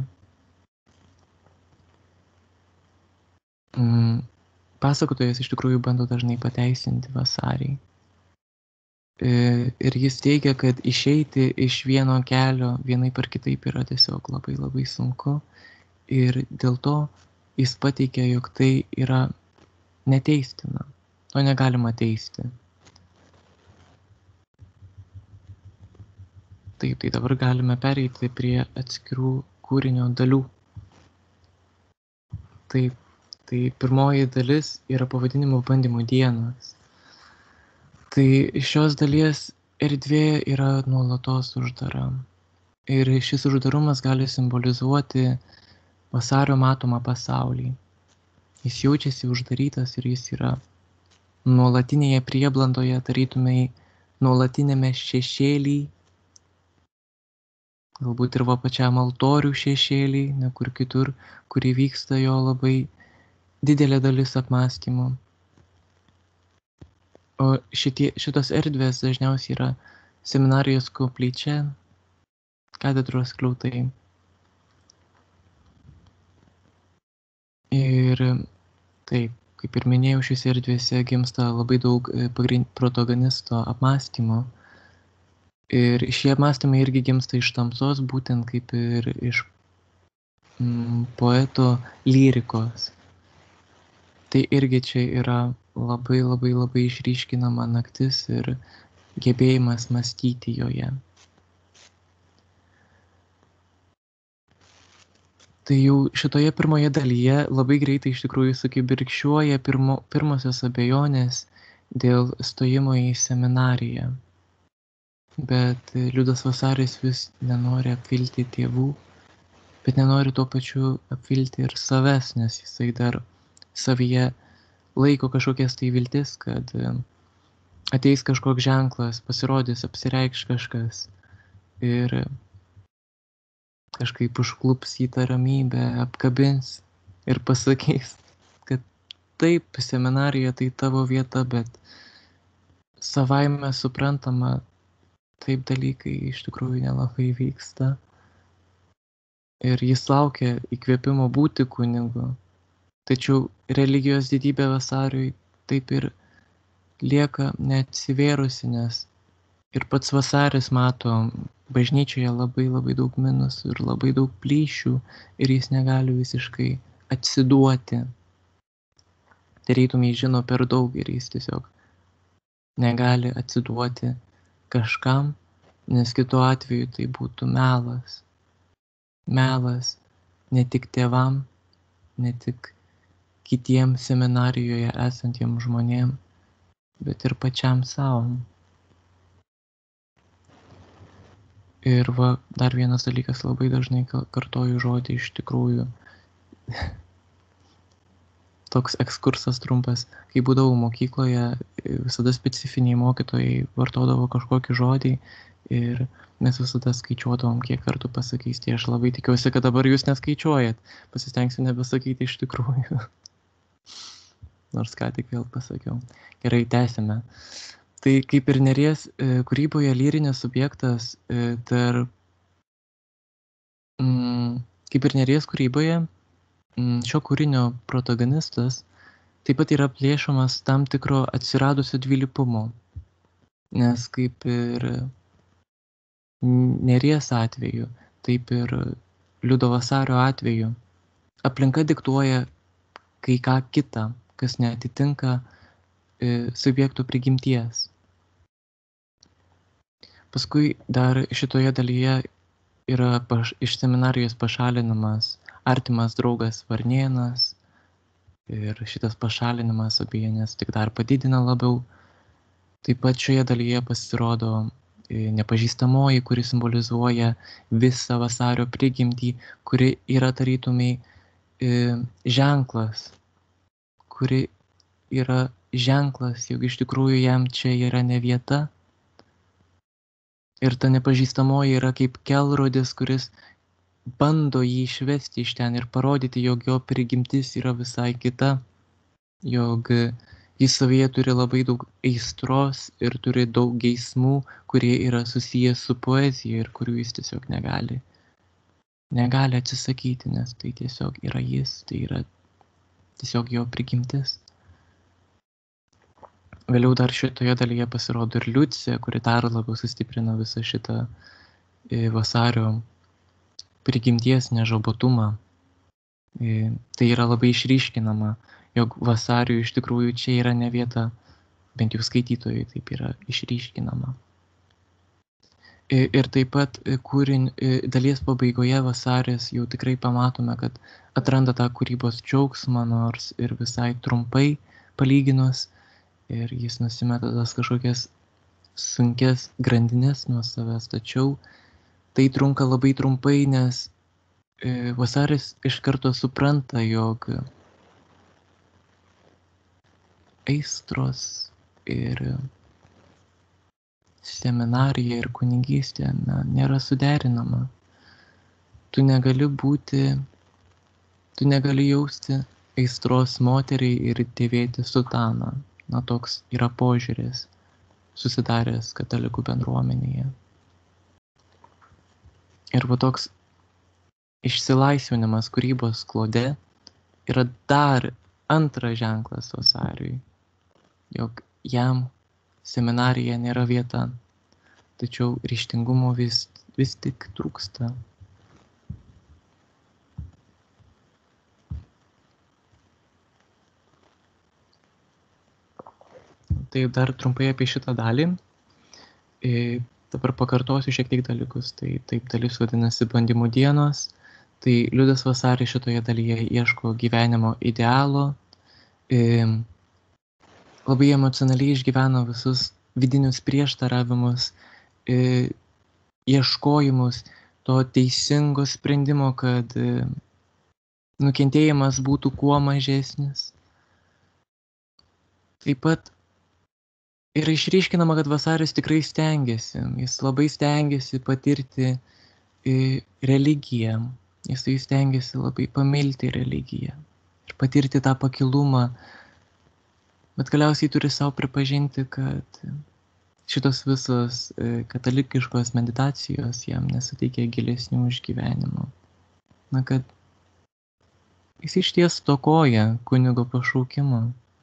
S1: Pasakotojas iš tikrųjų bando dažnai pateisinti Vasarį. Ir jis teigia, kad išeiti iš vieno kelio vienaip ar kitaip yra tiesiog labai labai sunku. Ir dėl to jis pateikia, jog tai yra neteistina. To negalima teisti. Taip, tai dabar galime pereiti prie atskirų kūrinio dalių. Taip, tai pirmoji dalis yra pavadinimu Bandymų dienos. Tai šios dalies erdvė yra nuolatos uždara. Ir šis uždarumas gali simbolizuoti Vasario matomą pasaulį. Jis jaučiasi uždarytas ir jis yra nuolatinėje prieblandoje, tarytumai nuolatinėme šešėlį, galbūt ir pačiam altorių šešėlį, ne kur kitur, kur įvyksta jo labai didelė dalis apmąstymų. O šitos erdvės dažniausiai yra seminarijos koplyčia, katedros skliautai. Ir taip, kaip ir minėjau, šiose erdvėse gimsta labai daug protagonisto apmąstymų. Ir šie apmąstymai irgi gimsta iš tamsos, būtent kaip ir iš poeto lyrikos. Tai irgi čia yra labai labai labai išryškinama naktis ir gebėjimas mąstyti joje. Tai jau šitoje pirmoje dalyje labai greitai iš tikrųjų sukibirkščiuoja pirmosios abejonės dėl stojimo į seminariją. Bet Liudas Vasaris vis nenori apvilti tėvų, bet nenori tuo pačiu apvilti ir savęs, nes jisai dar savyje laiko kažkokias tai viltis, kad ateis kažkoks ženklas, pasirodys, apsireikš kažkas ir kažkaip užklups į tą ramybę, apkabins ir pasakys, kad taip, seminarija tai tavo vieta, bet savaime suprantama, taip dalykai iš tikrųjų nelabai vyksta. Ir jis laukia įkvėpimo būti kunigu. Tačiau religijos didybė Vasariui taip ir lieka neatsivėrusi, nes ir pats Vasaris mato bažnyčioje labai labai daug minusų ir labai daug plyšių ir jis negali visiškai atsiduoti. Tarytum jis žino per daug ir jis tiesiog negali atsiduoti kažkam, nes kitu atveju tai būtų melas. Melas ne tik tėvam, ne tik kitiems seminarijoje esantiems žmonėms, bet ir pačiam savo. Ir dar vienas dalykas, labai dažnai kartoju žodį iš tikrųjų. Toks ekskursas trumpas. Kai būdavau mokykloje, visada specifiniai mokytojai vartodavo kažkokį žodį ir mes visada skaičiuodavom, kiek kartų pasakys. Tai aš labai tikiuosi, kad dabar jūs neskaičiuojat. Pasistengsiu nebesakyti iš tikrųjų. Nors ką tik vėl pasakiau. Gerai, tęsime. Tai kaip ir Neries kūryboje lyrinis subjektas kaip ir Neries kūryboje šio kūrinio protagonistas taip pat yra plėšomas tam tikro atsiradusio dvilypumo. Nes kaip ir Neries atveju, taip ir Liudo Vasario atveju aplinka diktuoja, kai ką kitą, kas neatitinka subjekto prigimties. Paskui dar šitoje dalyje yra iš seminarijos pašalinamas artimas draugas Varnėnas ir šitas pašalinimas abejonės tik dar padidina labiau. Taip pat šioje dalyje pasirodo nepažįstamoji, kuri simbolizuoja visą vasario prigimtį, kuri yra tarytumai ženklas, kuri yra ženklas, jog iš tikrųjų jam čia yra ne vieta. Ir ta nepažįstamoji yra kaip kelrodis, kuris bando jį išvesti iš ten ir parodyti, jog jo prigimtis yra visai kita, jog jis savyje turi labai daug aistros ir turi daug geismų, kurie yra susijęs su poezija ir kurių jis tiesiog negali atsisakyti, nes tai tiesiog yra jis, tai yra tiesiog jo prigimtis. Vėliau dar šitoje dalyje pasirodo ir Liucija, kuri dar labiau sustiprina visą šitą vasario prigimties nežabotumą. Tai yra labai išryškinama, jog vasariui iš tikrųjų čia yra ne vieta, bent jau skaitytojui taip yra išryškinama. Ir taip pat dalies pabaigoje Vasaris jau tikrai pamatome, kad atranda tą kūrybos džiaugsmą, nors ir visai trumpai palyginus, ir jis nusimeta tas kažkokias sunkes grandinės nuo savęs, tačiau tai trunka labai trumpai, nes Vasaris iš karto supranta, jog aistros ir seminarija ir kunigystė nėra suderinama. Tu negali jausti aistros moteriai ir dėvėti sutaną. Toks yra požiūris susidaręs katalikų bendruomenėje. Ir toks išsilaisvinimas kūrybos klode yra dar antras ženklas Vasariui, jog jam seminarija nėra vieta, tačiau ryžtingumo vis tik trūksta. Taip dar trumpai apie šitą dalį. Dabar pakartosiu šiek tiek dalykus. Tai taip dalis vadinasi bandymų dienos. Tai Liudas Vasaris šitoje dalyje ieško gyvenimo idealo, labai emocionaliai išgyveno visus vidinius prieštaravimus, ieškojimus to teisingo sprendimo, kad nukentėjimas būtų kuo mažesnis. Taip pat yra išryškinama, kad Vasaris tikrai stengiasi, jis labai stengiasi patirti religiją. Jisai stengiasi labai pamilti religiją ir patirti tą pakilumą, bet galiausiai turi savo pripažinti, kad šitos visos katalikiškos meditacijos jam nesuteikia gilesnių išgyvenimų. Kad jis iš ties stokoja kunigo pašaukimo.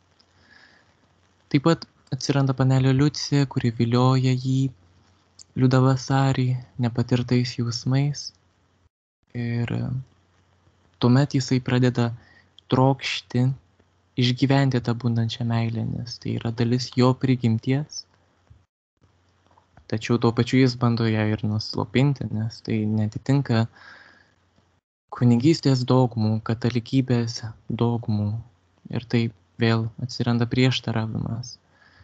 S1: Taip pat atsiranda panelė Liucija, kuri vilioja jį, Liudą Vasarį, nepatirtais jausmais. Ir tuomet jisai pradeda trokšti išgyventi tą bundančią meilę, nes tai yra dalis jo prigimties. Tačiau tuo pačiu jis bando ją ir nuslopinti, nes tai netitinka kunigystės dogmų, katalikybės dogmų. Ir tai vėl atsiranda prieštaravimas.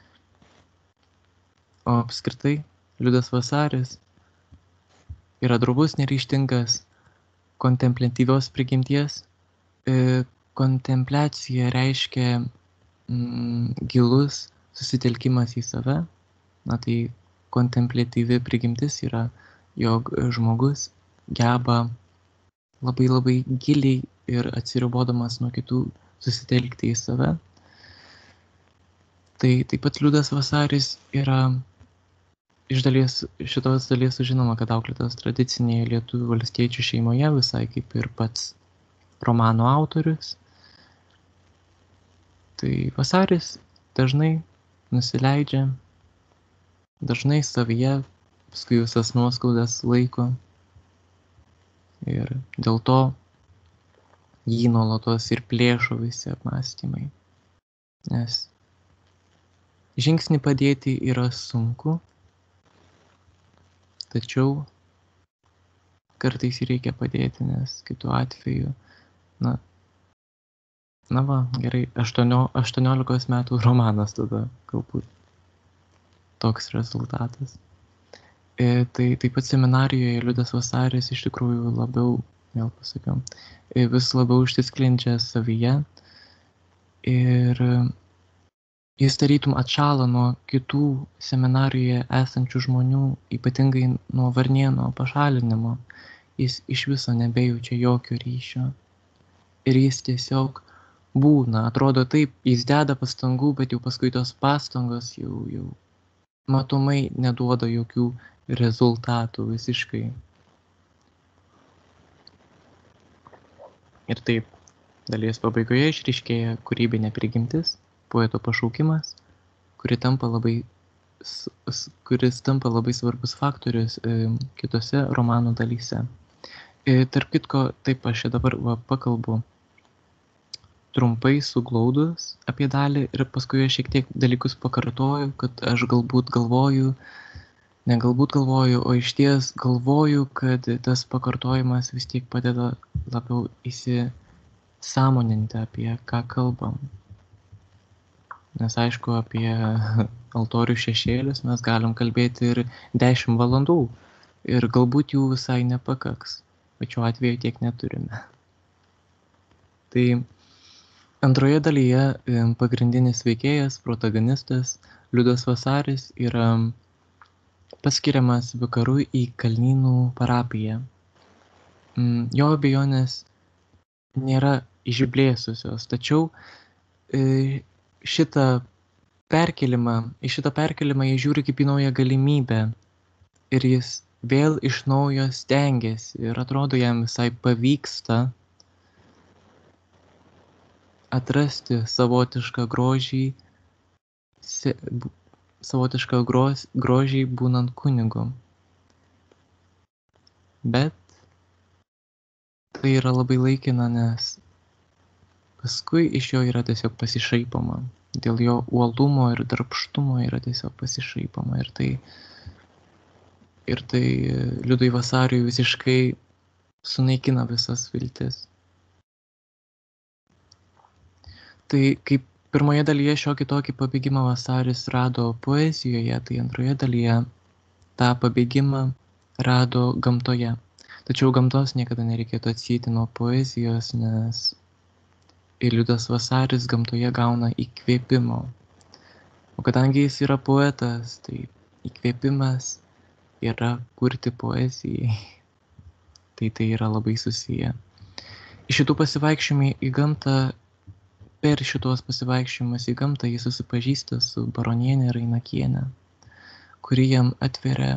S1: O apskritai, Liudas Vasaris yra drovus, neryžtingas, kontempliatyvios prigimties. Kontempliacija reiškia gilus susitelkimas į save. Tai kontempliatyvi prigimtis yra, jog žmogus geba labai labai giliai ir atsiribodamas nuo kitų susitelkti į save. Tai taip pat Liudas Vasaris yra šitos dalies sužinoma, kad auklėtas tradicinėje lietuvių valstiečių šeimoje, visai kaip ir pats romano autorius. Tai Vasaris dažnai nusileidžia, dažnai savyje paskui visas nuoskaudas laiko. Ir dėl to jį nuolatos ir plėšo visi apmąstymai. Nes žingsnį padėti yra sunku, tačiau kartais reikia padėti, nes kitu atveju, na va, gerai, 18 metų romanas tada galbūt toks rezultatas. Tai taip pat seminarijoje Liudas Vasaris iš tikrųjų labiau, vėl pasakiau, vis labiau užsisklendžia savyje ir jis tarytum atšąla nuo kitų seminarijoje esančių žmonių, ypatingai nuo Varnėno pašalinimo. Jis iš viso nebejaučia jokio ryšio. Ir jis tiesiog būna, atrodo taip, jis deda pastangų, bet jau paskui tos pastangos jau matomai neduoda jokių rezultatų visiškai. Ir taip, dalies pabaigoje išryškėja kūrybinė prigimtis, poeto pašaukimas, kuris tampa labai svarbus faktorius kitose romano dalyse. Tarp kitko, taip aš čia dabar pakalbu trumpai suglaudus apie dalį ir paskui aš šiek tiek dalykus pakartoju, kad aš galbūt galvoju, o išties galvoju, kad tas pakartojimas vis tiek padeda labiau įsisąmoninti, apie ką kalbam. Nes aišku, apie altorių šešėlius mes galim kalbėti ir 10 valandų ir galbūt jų visai nepakaks, bet šiuo atveju tiek neturime. Tai antroje dalyje pagrindinis veikėjas, protagonistas Liudas Vasaris yra paskiriamas vikaru į Kalnynų parapiją. Jo abejonės nėra išblėsusios, tačiau į šitą perkelimą jis žiūri kaip į naują galimybę ir jis vėl iš naujo stengiasi ir atrodo jam visai pavyksta atrasti savotišką grožį būnant kunigu. Bet tai yra labai laikina, nes paskui iš jo yra tiesiog pasišaipoma. Dėl jo uolumo ir darbštumo yra tiesiog pasišaipoma. Ir tai Liudui Vasariui visiškai sunaikina visas viltis. Tai kaip pirmoje dalyje šiokį tokį pabėgimą Vasaris rado poezijoje, tai antroje dalyje tą pabėgimą rado gamtoje. Tačiau gamtos niekada nereikėtų atsieti nuo poezijos, nes Liudas Vasaris gamtoje gauna įkvėpimo. O kadangi jis yra poetas, tai įkvėpimas yra kurti poezijai. Tai yra labai susiję. Iš šitų pasivaikščiojimų į gamtą, per šitos pasivaikščiojimus į gamtą jis susipažįsta su baronienė Rainakienė, kuri jam atveria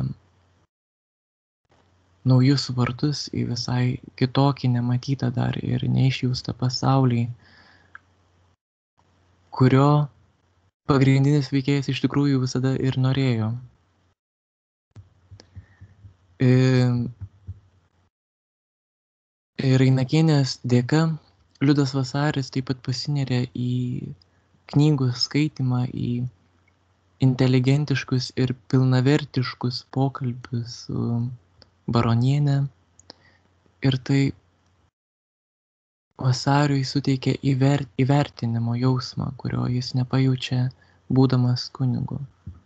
S1: naujus vartus į visai kitokį nematytą dar ir neišjaustą pasaulį, kurio pagrindinis veikėjas iš tikrųjų visada ir norėjo. Rainakienės dėka Liudas Vasaris taip pat pasineria į knygų skaitymą, į inteligentiškus ir pilnavertiškus pokalbius su baronienė. Ir tai Vasariui suteikia įvertinimo jausmą, kurio jis nepajaučia būdamas kunigu.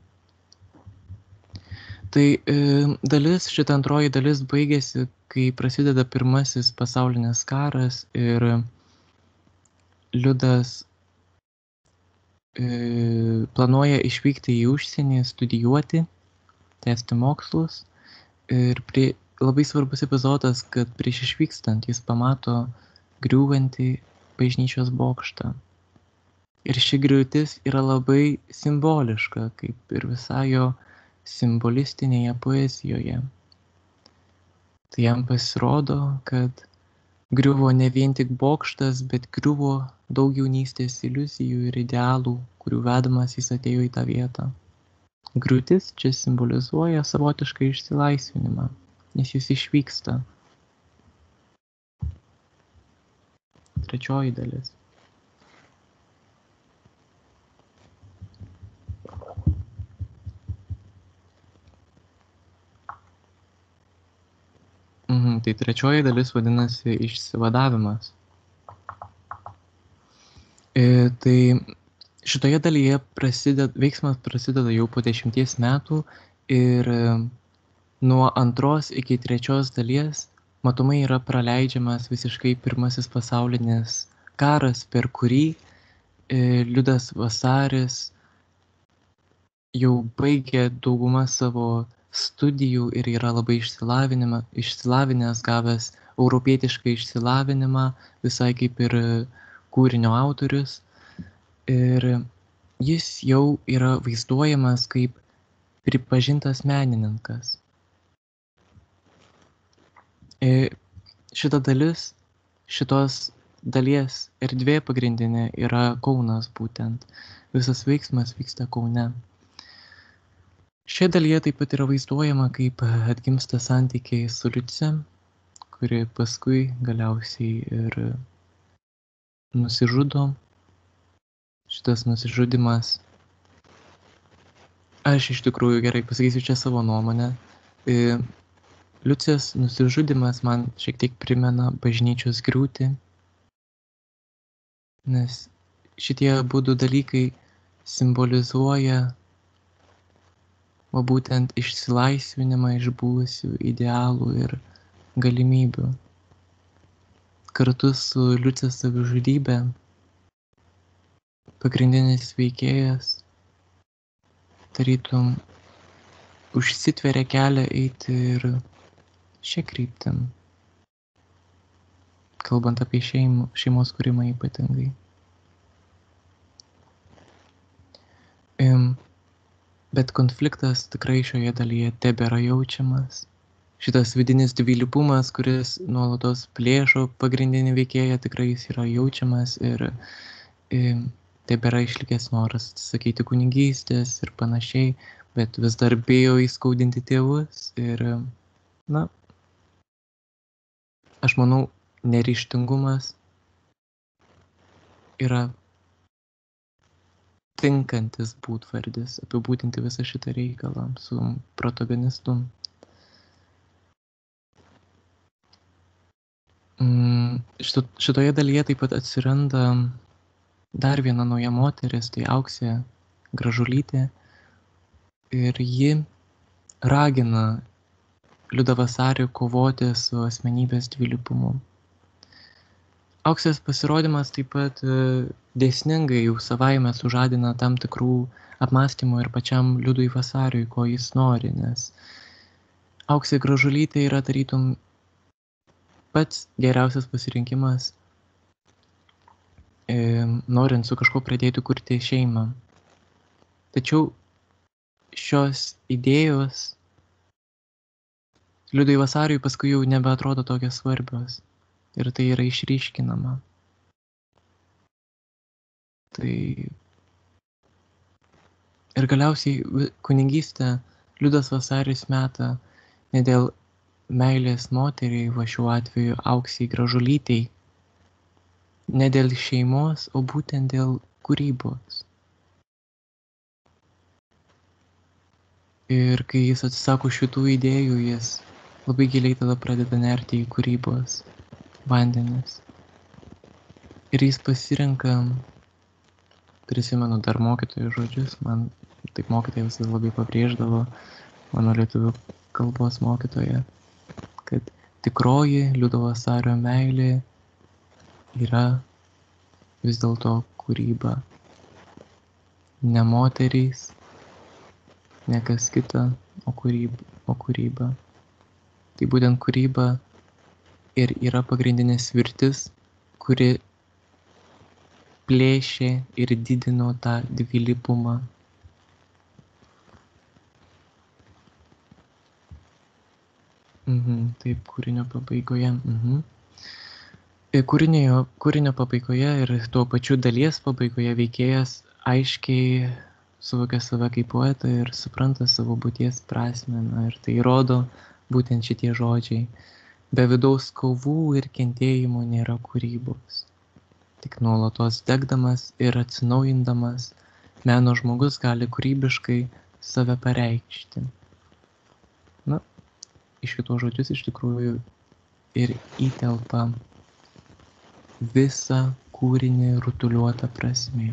S1: Tai šita antroji dalis baigėsi, kai prasideda pirmasis pasaulinis karas ir Liudas planuoja išvykti į užsienį, studijuoti, tęsti mokslus. Ir labai svarbus epizodas, kad prieš išvykstant jis pamato griūvantį bažnyčios bokštą. Ir ši griūtis yra labai simboliška, kaip ir visai jo simbolistinėje poezijoje. Tai jam pasirodo, kad griuvo ne vien tik bokštas, bet griuvo daug jaunystės iliuzijų ir idealų, kurių vedamas jis atėjo į tą vietą. Griūtis čia simbolizuoja savotišką išsilaisvinimą, nes jis išvyksta. trečioji dalis. Tai trečioji dalis vadinasi išsivadavimas. Tai šitoje dalyje veiksmas prasideda jau po 10 metų ir nuo 2 iki 3 dalies matomai yra praleidžiamas visiškai pirmasis pasaulinis karas, per kurį Liudas Vasaris jau baigė daugumą savo studijų ir yra labai išsilavinęs, gavęs europietišką išsilavinimą, visai kaip ir kūrinio autorius. Ir jis jau yra vaizduojamas kaip pripažintas menininkas. Šitos dalies erdvė pagrindinė yra Kaunas būtent. Visas veiksmas vyksta Kaune. Šioje dalyje taip pat yra vaizduojama, kaip atgimsta santykiai su Liuce, kuri paskui galiausiai ir nusižudo. Šitas nusižudimas, aš iš tikrųjų gerai pasakysiu čia savo nuomonę, Liucės nusižudimas man šiek tiek primena bažnyčios griūtį, nes šitie abudu dalykai simbolizuoja būtent išsilaisvinimą iš buvusių idealų ir galimybių. Kartu su Liucės savižudybe pagrindinis veikėjas tarytum užsitveria kelią eiti ir šia kryptim, kalbant apie šeimos kūrimą ypatingai. Bet konfliktas tikrai šioje dalyje tebėra jaučiamas. Šitas vidinis dvilypumas, kuris nuolatos plėšo pagrindinį veikėją, tikrai jis yra jaučiamas ir tebėra išlikęs noras atsisakyti kunigystės ir panašiai, bet vis dar bijo įskaudinti tėvus ir, aš manau, neryžtingumas yra tinkantis būdvardis apibūdinti visą šitą reikalą su protagonistu. Šitoje dalyje taip pat atsiranda dar viena nauja moteris, tai Auksė Gražulytė, ir ji ragina Liudą Vasarį kovoti su asmenybės dvilypumu. Auksės pasirodymas taip pat dėsningai jau savaime sužadina tam tikrų apmąstymų ir pačiam Liudui Vasariui, ko jis nori, nes Auksė Gražulytė yra tarytum pats geriausias pasirinkimas, norint su kažkuo pradėti kurti šeimą. Tačiau šios idėjos Liudui Vasariui paskui jau nebeatrodo tokios svarbios. Ir tai yra išryškinama. Ir galiausiai kunigystę Liudas Vasaris meta ne dėl meilės moteriai, va šiuo atveju Auksei Gražulytei, ne dėl šeimos, o būtent dėl kūrybos. Ir kai jis atsisako šitų idėjų, jis labai giliai tada pradeda nerti į kūrybos vandenis. Ir jis pasirenka, prisimenu dar mokytojų žodžius, man taip mokytojai visada labai pabrėždavo, mano lietuvių kalbos mokytoja, kad tikroji Liudo Vasario meilė yra vis dėlto kūryba. Ne moterys, ne kas kita, o kūryba. Tai būtent kūryba ir yra pagrindinė svirtis, kuri plėšė ir didino tą dvilypumą. Taip, kūrinio pabaigoje. Kūrinio pabaigoje ir tuo pačiu dalies pabaigoje veikėjas aiškiai suvokia save kaip poetą ir supranta savo būties prasmę. Ir tai rodo būtent šitie žodžiai. Be vidaus kovų ir kentėjimų nėra kūrybos. Tik nuolatos degdamas ir atsinaujindamas, meno žmogus gali kūrybiškai save pareikšti. Na, iš kitos žodžius iš tikrųjų ir įtelpa visą kūrinį rutuliuotą prasmė.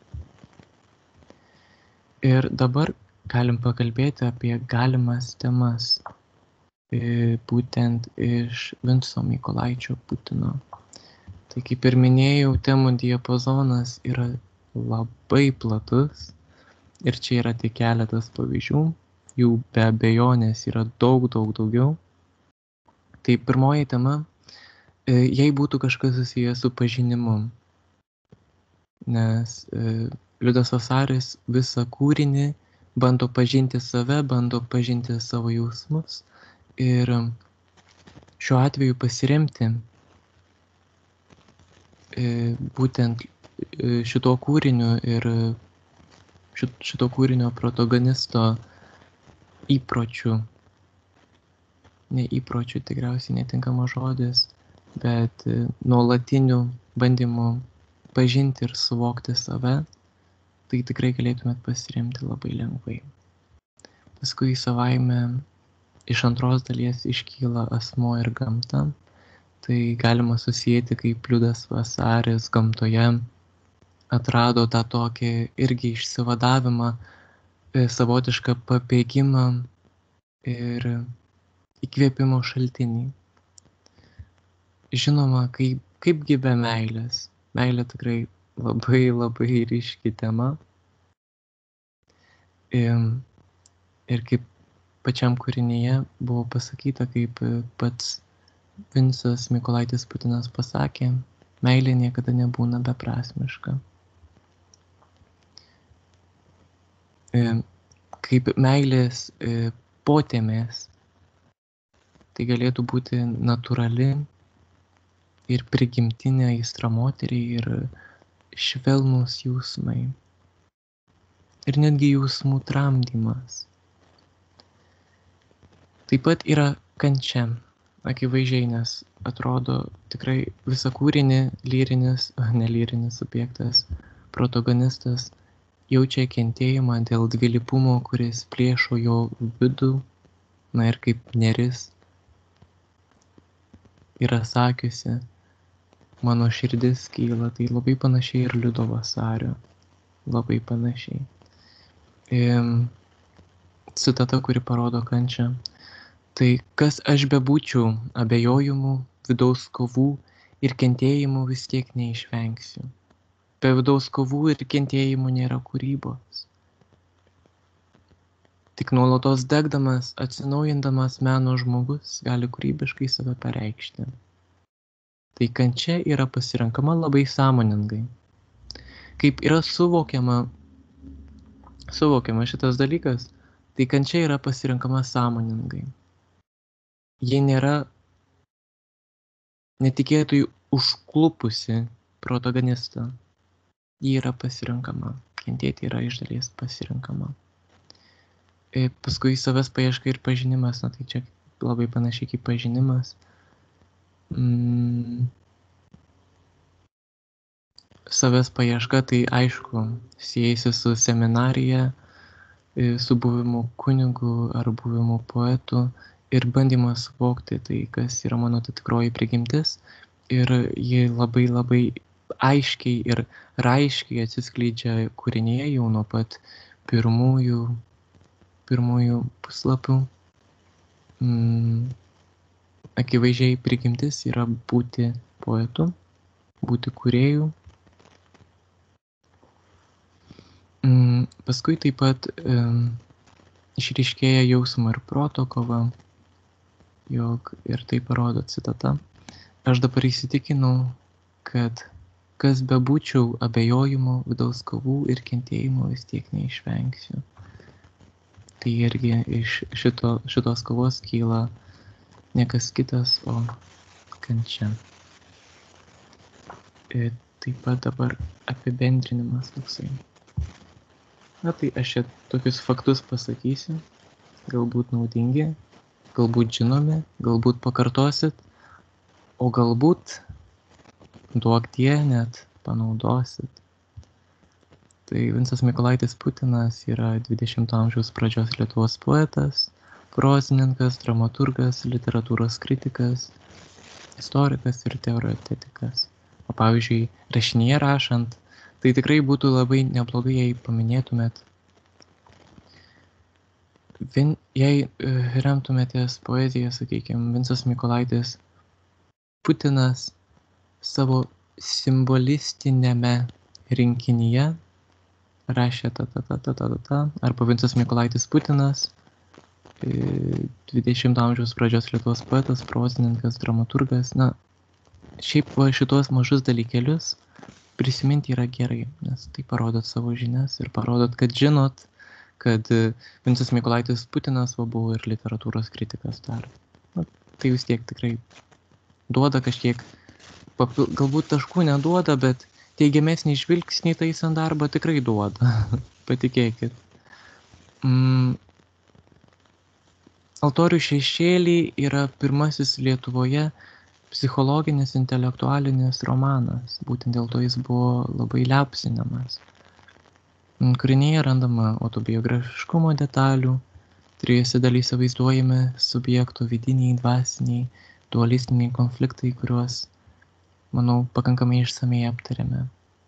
S1: Ir dabar galim pakalbėti apie galimas temas, būtent iš Vinco Mykolaičio Putino. Tai kaip ir minėjau, temų diapazonas yra labai platus ir čia yra tik keletas pavyzdžių, jų be abejonės yra daug daugiau. Tai pirmoji tema, jei būtų kažkas susijęs su pažinimu, nes Liudas Vasaris visą kūrinį bando pažinti save, bando pažinti savo jausmus ir šiuo atveju pasiremti būtent šito kūrinio ir šito kūrinio protagonisto įpročių. Ne įpročių tikriausiai netinkamas žodis, bet nuolatinių bandymų pažinti ir suvokti save, tai tikrai galėtumėt pasiremti labai lengvai. Paskui savaime iš antros dalies iškyla asmuo ir gamta. Tai galima susijęti, kaip Liudas Vasaris gamtoje atrado tą tokį irgi išsivadavimą, savotišką pabėgimą ir įkvėpimo šaltinį. Žinoma, kaipgi be meilės. Meilė tikrai labai ryški tema. Ir kaip pačiam kūrinyje buvo pasakyta, kaip pats Vincas Mykolaitis Putinas pasakė, meilė niekada nebūna beprasmiška. Kaip meilės potėmės, tai galėtų būti natūrali ir prigimtinė aistra moteriai ir švelnūs jausmai. Ir netgi jausmų tramdymas. Taip pat yra kančia. Akivaizdžiai, nes atrodo tikrai visą kūrinį nelyrinis subjektas, protagonistas jaučia kentėjimą dėl dvilypumo, kuris plėšo jo vidų, na ir kaip Neris yra sakiusi, mano širdis kyla, tai labai panašiai ir Liudo Vasario, labai panašiai. Citata, kuri parodo kančią. Tai kas aš bebūčiau, abejojimų, vidaus kovų ir kentėjimų vis tiek neišvengsiu. Be vidaus kovų ir kentėjimų nėra kūrybos. Tik nuolatos degdamas, atsinaujindamas meno žmogus gali kūrybiškai save pareikšti. Tai kančia yra pasirenkama labai sąmoningai. Kaip yra suvokiama šitas dalykas, tai kančia yra pasirenkama sąmoningai. Ji nėra netikėtai užklupusi protagonistą. Ji yra pasirenkama. Kentėti yra iš dalies pasirenkama. Paskui savęs paieška ir pažinimas, na tai čia labai panašiai kaip pažinimas. Savęs paieška tai aišku siejasi su seminarija, su buvimu kunigu ar buvimu poetu. Ir bandymas suvokti tai, kas yra mano tikroji prigimtis. Ir ji labai aiškiai ir raiškiai atsiskleidžia kūrinyje jau nuo pat pirmųjų puslapių. Akivaizdžiai prigimtis yra būti poetu, būti kūrėju. Paskui taip pat išryškėja jausmo ir proto kova. Jog ir tai parodo citata. Aš dabar įsitikinau, kad kas bebūčiau, abejojimo, vidaus kovų ir kentėjimo vis tiek neišvengsiu. Tai irgi iš šitos kovos kyla niekas kitas, o kančia. Ir taip pat dabar apibendrinimas toksai. Na tai aš čia tokius faktus pasakysiu, galbūt naudingi. Galbūt žinomi, galbūt pakartosit, o galbūt, duok die, net panaudosit. Tai Vincas Mykolaitis Putinas yra 20 amžiaus pradžios Lietuvos poetas, prozininkas, dramaturgas, literatūros kritikas, istorikas ir teoretetikas. O pavyzdžiui, rašinyje rašant, tai tikrai būtų labai neblogai, jei paminėtumėt, jei remtumėtės poeziją, sakykime, Vincas Mykolaitis Putinas savo simbolistinėme rinkinyje rašė arba Vincas Mykolaitis Putinas, 20 amžiaus pradžios Lietuvos poetas, prozininkas, dramaturgas. Na, šiaip va šitos mažus dalykėlius prisiminti yra gerai, nes tai parodot savo žinias ir parodot, kad žinot, kad Vincas Mykolaitis Putinas buvo ir literatūros kritikas dar. Na, tai vis tiek tikrai duoda kažkiek, galbūt taškų neduoda, bet teigiamesnį žvilgsnį taisant darbą tikrai duoda, patikėkit. Altorių šešėliai yra pirmasis Lietuvoje psichologinis intelektualinis romanas, būtent dėl to jis buvo labai liaupsinamas. Kūrinyje randama autobiografiškumo detalių, trijose dalyse vaizduojami subjekto vidiniai, dvasiniai, dualistiniai konfliktai, kuriuos, manau, pakankamai išsamei aptarėme.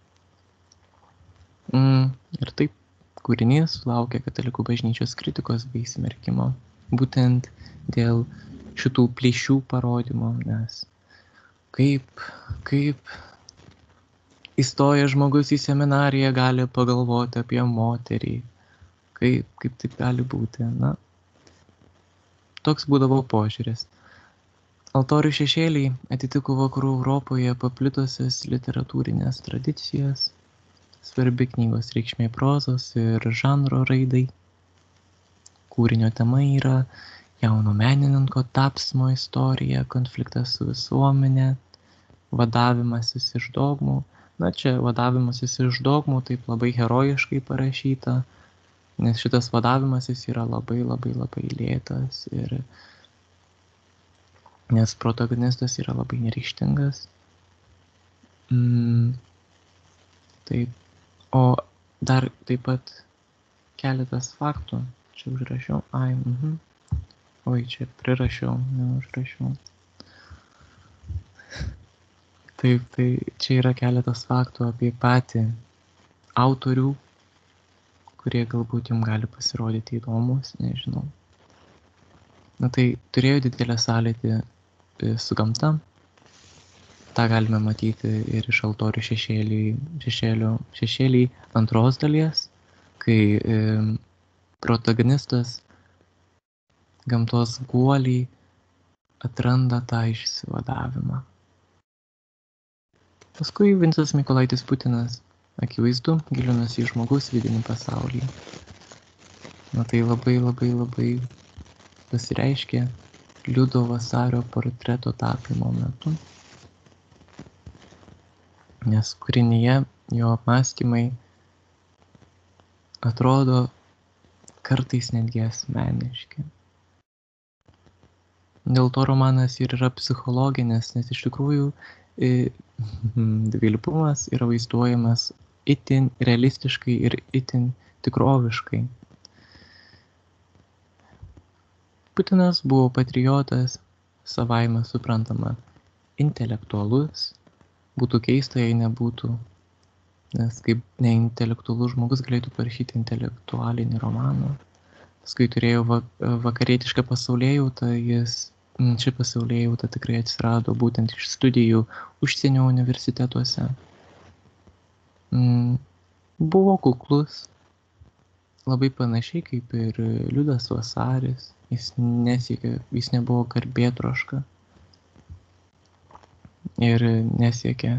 S1: Ir taip, kūrinys sulaukė katalikų bažnyčios kritikos bei smerkimo, būtent dėl šitų plyšių parodymo, nes kaip įstojęs žmogus į seminariją gali pagalvoti apie moterį, kaip taip gali būti, na, toks būdavo požiūris. Altorių šešėliai atitiko vakarų Europoje paplitusias literatūrinės tradicijas, svarbi knygos reikšmė prozos ir žanro raidai. Kūrinio tema yra jauno menininko tapsmo istorija, konfliktas su visuomenė, vadavimasis iš dogmų. Na, čia vadavimasis iš dogmų taip labai herojiškai parašyta, nes šitas vadavimasis yra labai lėtas ir nes protagonistas yra labai neryžtingas. Taip. O dar taip pat keletas faktų. Čia užrašiau. Oi, čia prirašiau, neužrašiau. Taip, tai čia yra keletas faktų apie patį autorių, kurie galbūt jums gali pasirodyti įdomus, nežinau. Na tai turėjo didelę sąlytį su gamta. Ta galime matyti ir iš Altorių šešėliai antros dalies, kai protagonistas gamtos guoliai atranda tą išsivadavimą. Paskui Vincas Mykolaitis Putinas, akivaizdu, gilinasi į žmogaus vidinį pasaulį. Na tai labai pasireiškė Liudo Vasario portreto tapymo metu, nes kūrinyje jo apmąstymai atrodo kartais netgi asmeniški. Dėl to romanas ir yra psichologinis, nes iš tikrųjų dvilypumas yra vaizduojamas itin realistiškai ir itin tikroviškai. Putinas buvo patriotas, savaime suprantama, intelektualus, būtų keista, jei nebūtų, nes kaip neintelektualus žmogus galėtų parašyti intelektualinį romaną. Paskui turėjo vakarietišką pasaulėjautą, ši pasaulėjauta tikrai atsirado būtent iš studijų užsienio universitetuose. Buvo kuklus, labai panašiai kaip ir Liudas Vasaris, jis nebuvo garbėtroška ir nesiekė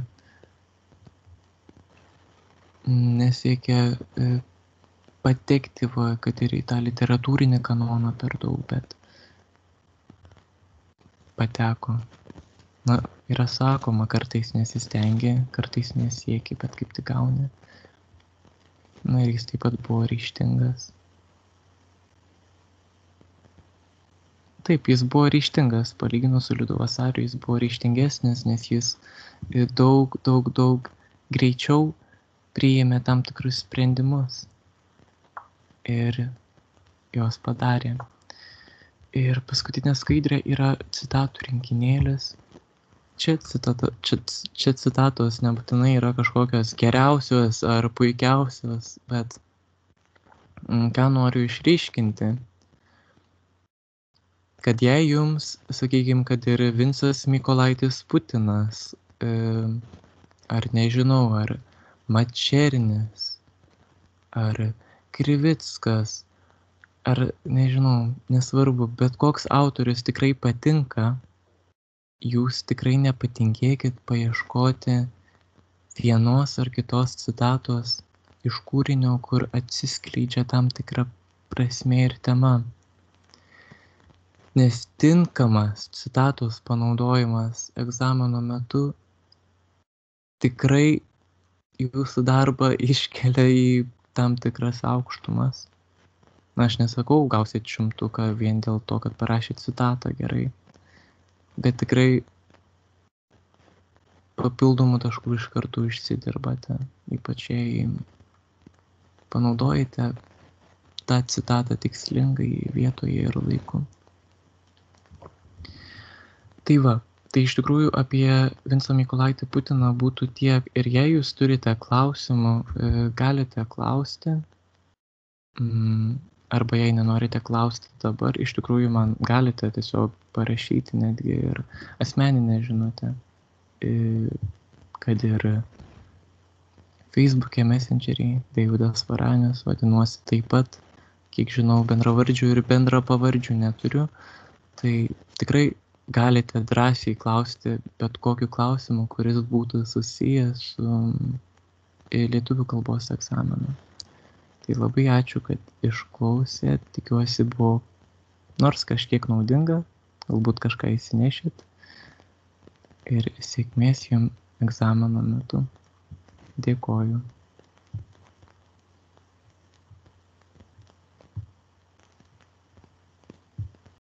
S1: patekti, kad ir į tą literatūrinį kanoną per daug, bet pateko. Na, yra sakoma, kartais nesistengia, kartais nesieki, bet kaip tik gauni. Na ir jis taip pat buvo ryžtingas. Taip, jis buvo ryžtingas, palyginus su Liudu Vasariu, jis buvo ryžtingesnis, nes jis daug greičiau priėmė tam tikrus sprendimus ir jos padarė. Ir paskutinė skaidrė yra citatų rinkinėlis. Čia citatos nebūtinai yra kažkokios geriausios ar puikiausios, bet ką noriu išryškinti, kad jei jums, sakykime, kad ir Vincas Mykolaitis Putinas, ar nežinau, ar Mačernis, ar Krivickas, ar nežinau, nesvarbu, bet koks autorius tikrai patinka, jūs tikrai nepatingėkit paieškoti vienos ar kitos citatos iš kūrinio, kur atsiskleidžia tam tikra prasmė ir tema. Nes tinkamas citatos panaudojimas egzamino metu tikrai jūsų darbą iškelia į tam tikras aukštumas. Na, aš nesakau, gausit 100 vien dėl to, kad parašėt citatą gerai. Bet tikrai papildomų taškų iš karto išsidirbate, ypač jei panaudojate tą citatą tikslingai vietoje ir laiku. Tai va, tai iš tikrųjų apie Vincą Mykolaitį Putiną būtų tiek. Ir jei jūs turite klausimų, galite klausti. Arba jei nenorite klausti dabar, iš tikrųjų man galite tiesiog parašyti netgi ir asmeninę žinutę, kad ir Facebook'e Messenger'y Deividas Varanius vadinuosi taip pat, kiek žinau, bendravardžių ir bendrapavardžių neturiu, tai tikrai galite drąsiai klausti bet kokiu klausimu, kuris būtų susijęs su lietuvių kalbos egzaminu. Tai labai ačiū, kad išklausėt, tikiuosi buvo nors kažkiek naudinga, galbūt kažką įsinešit ir sėkmės jums egzamino metu. Dėkoju.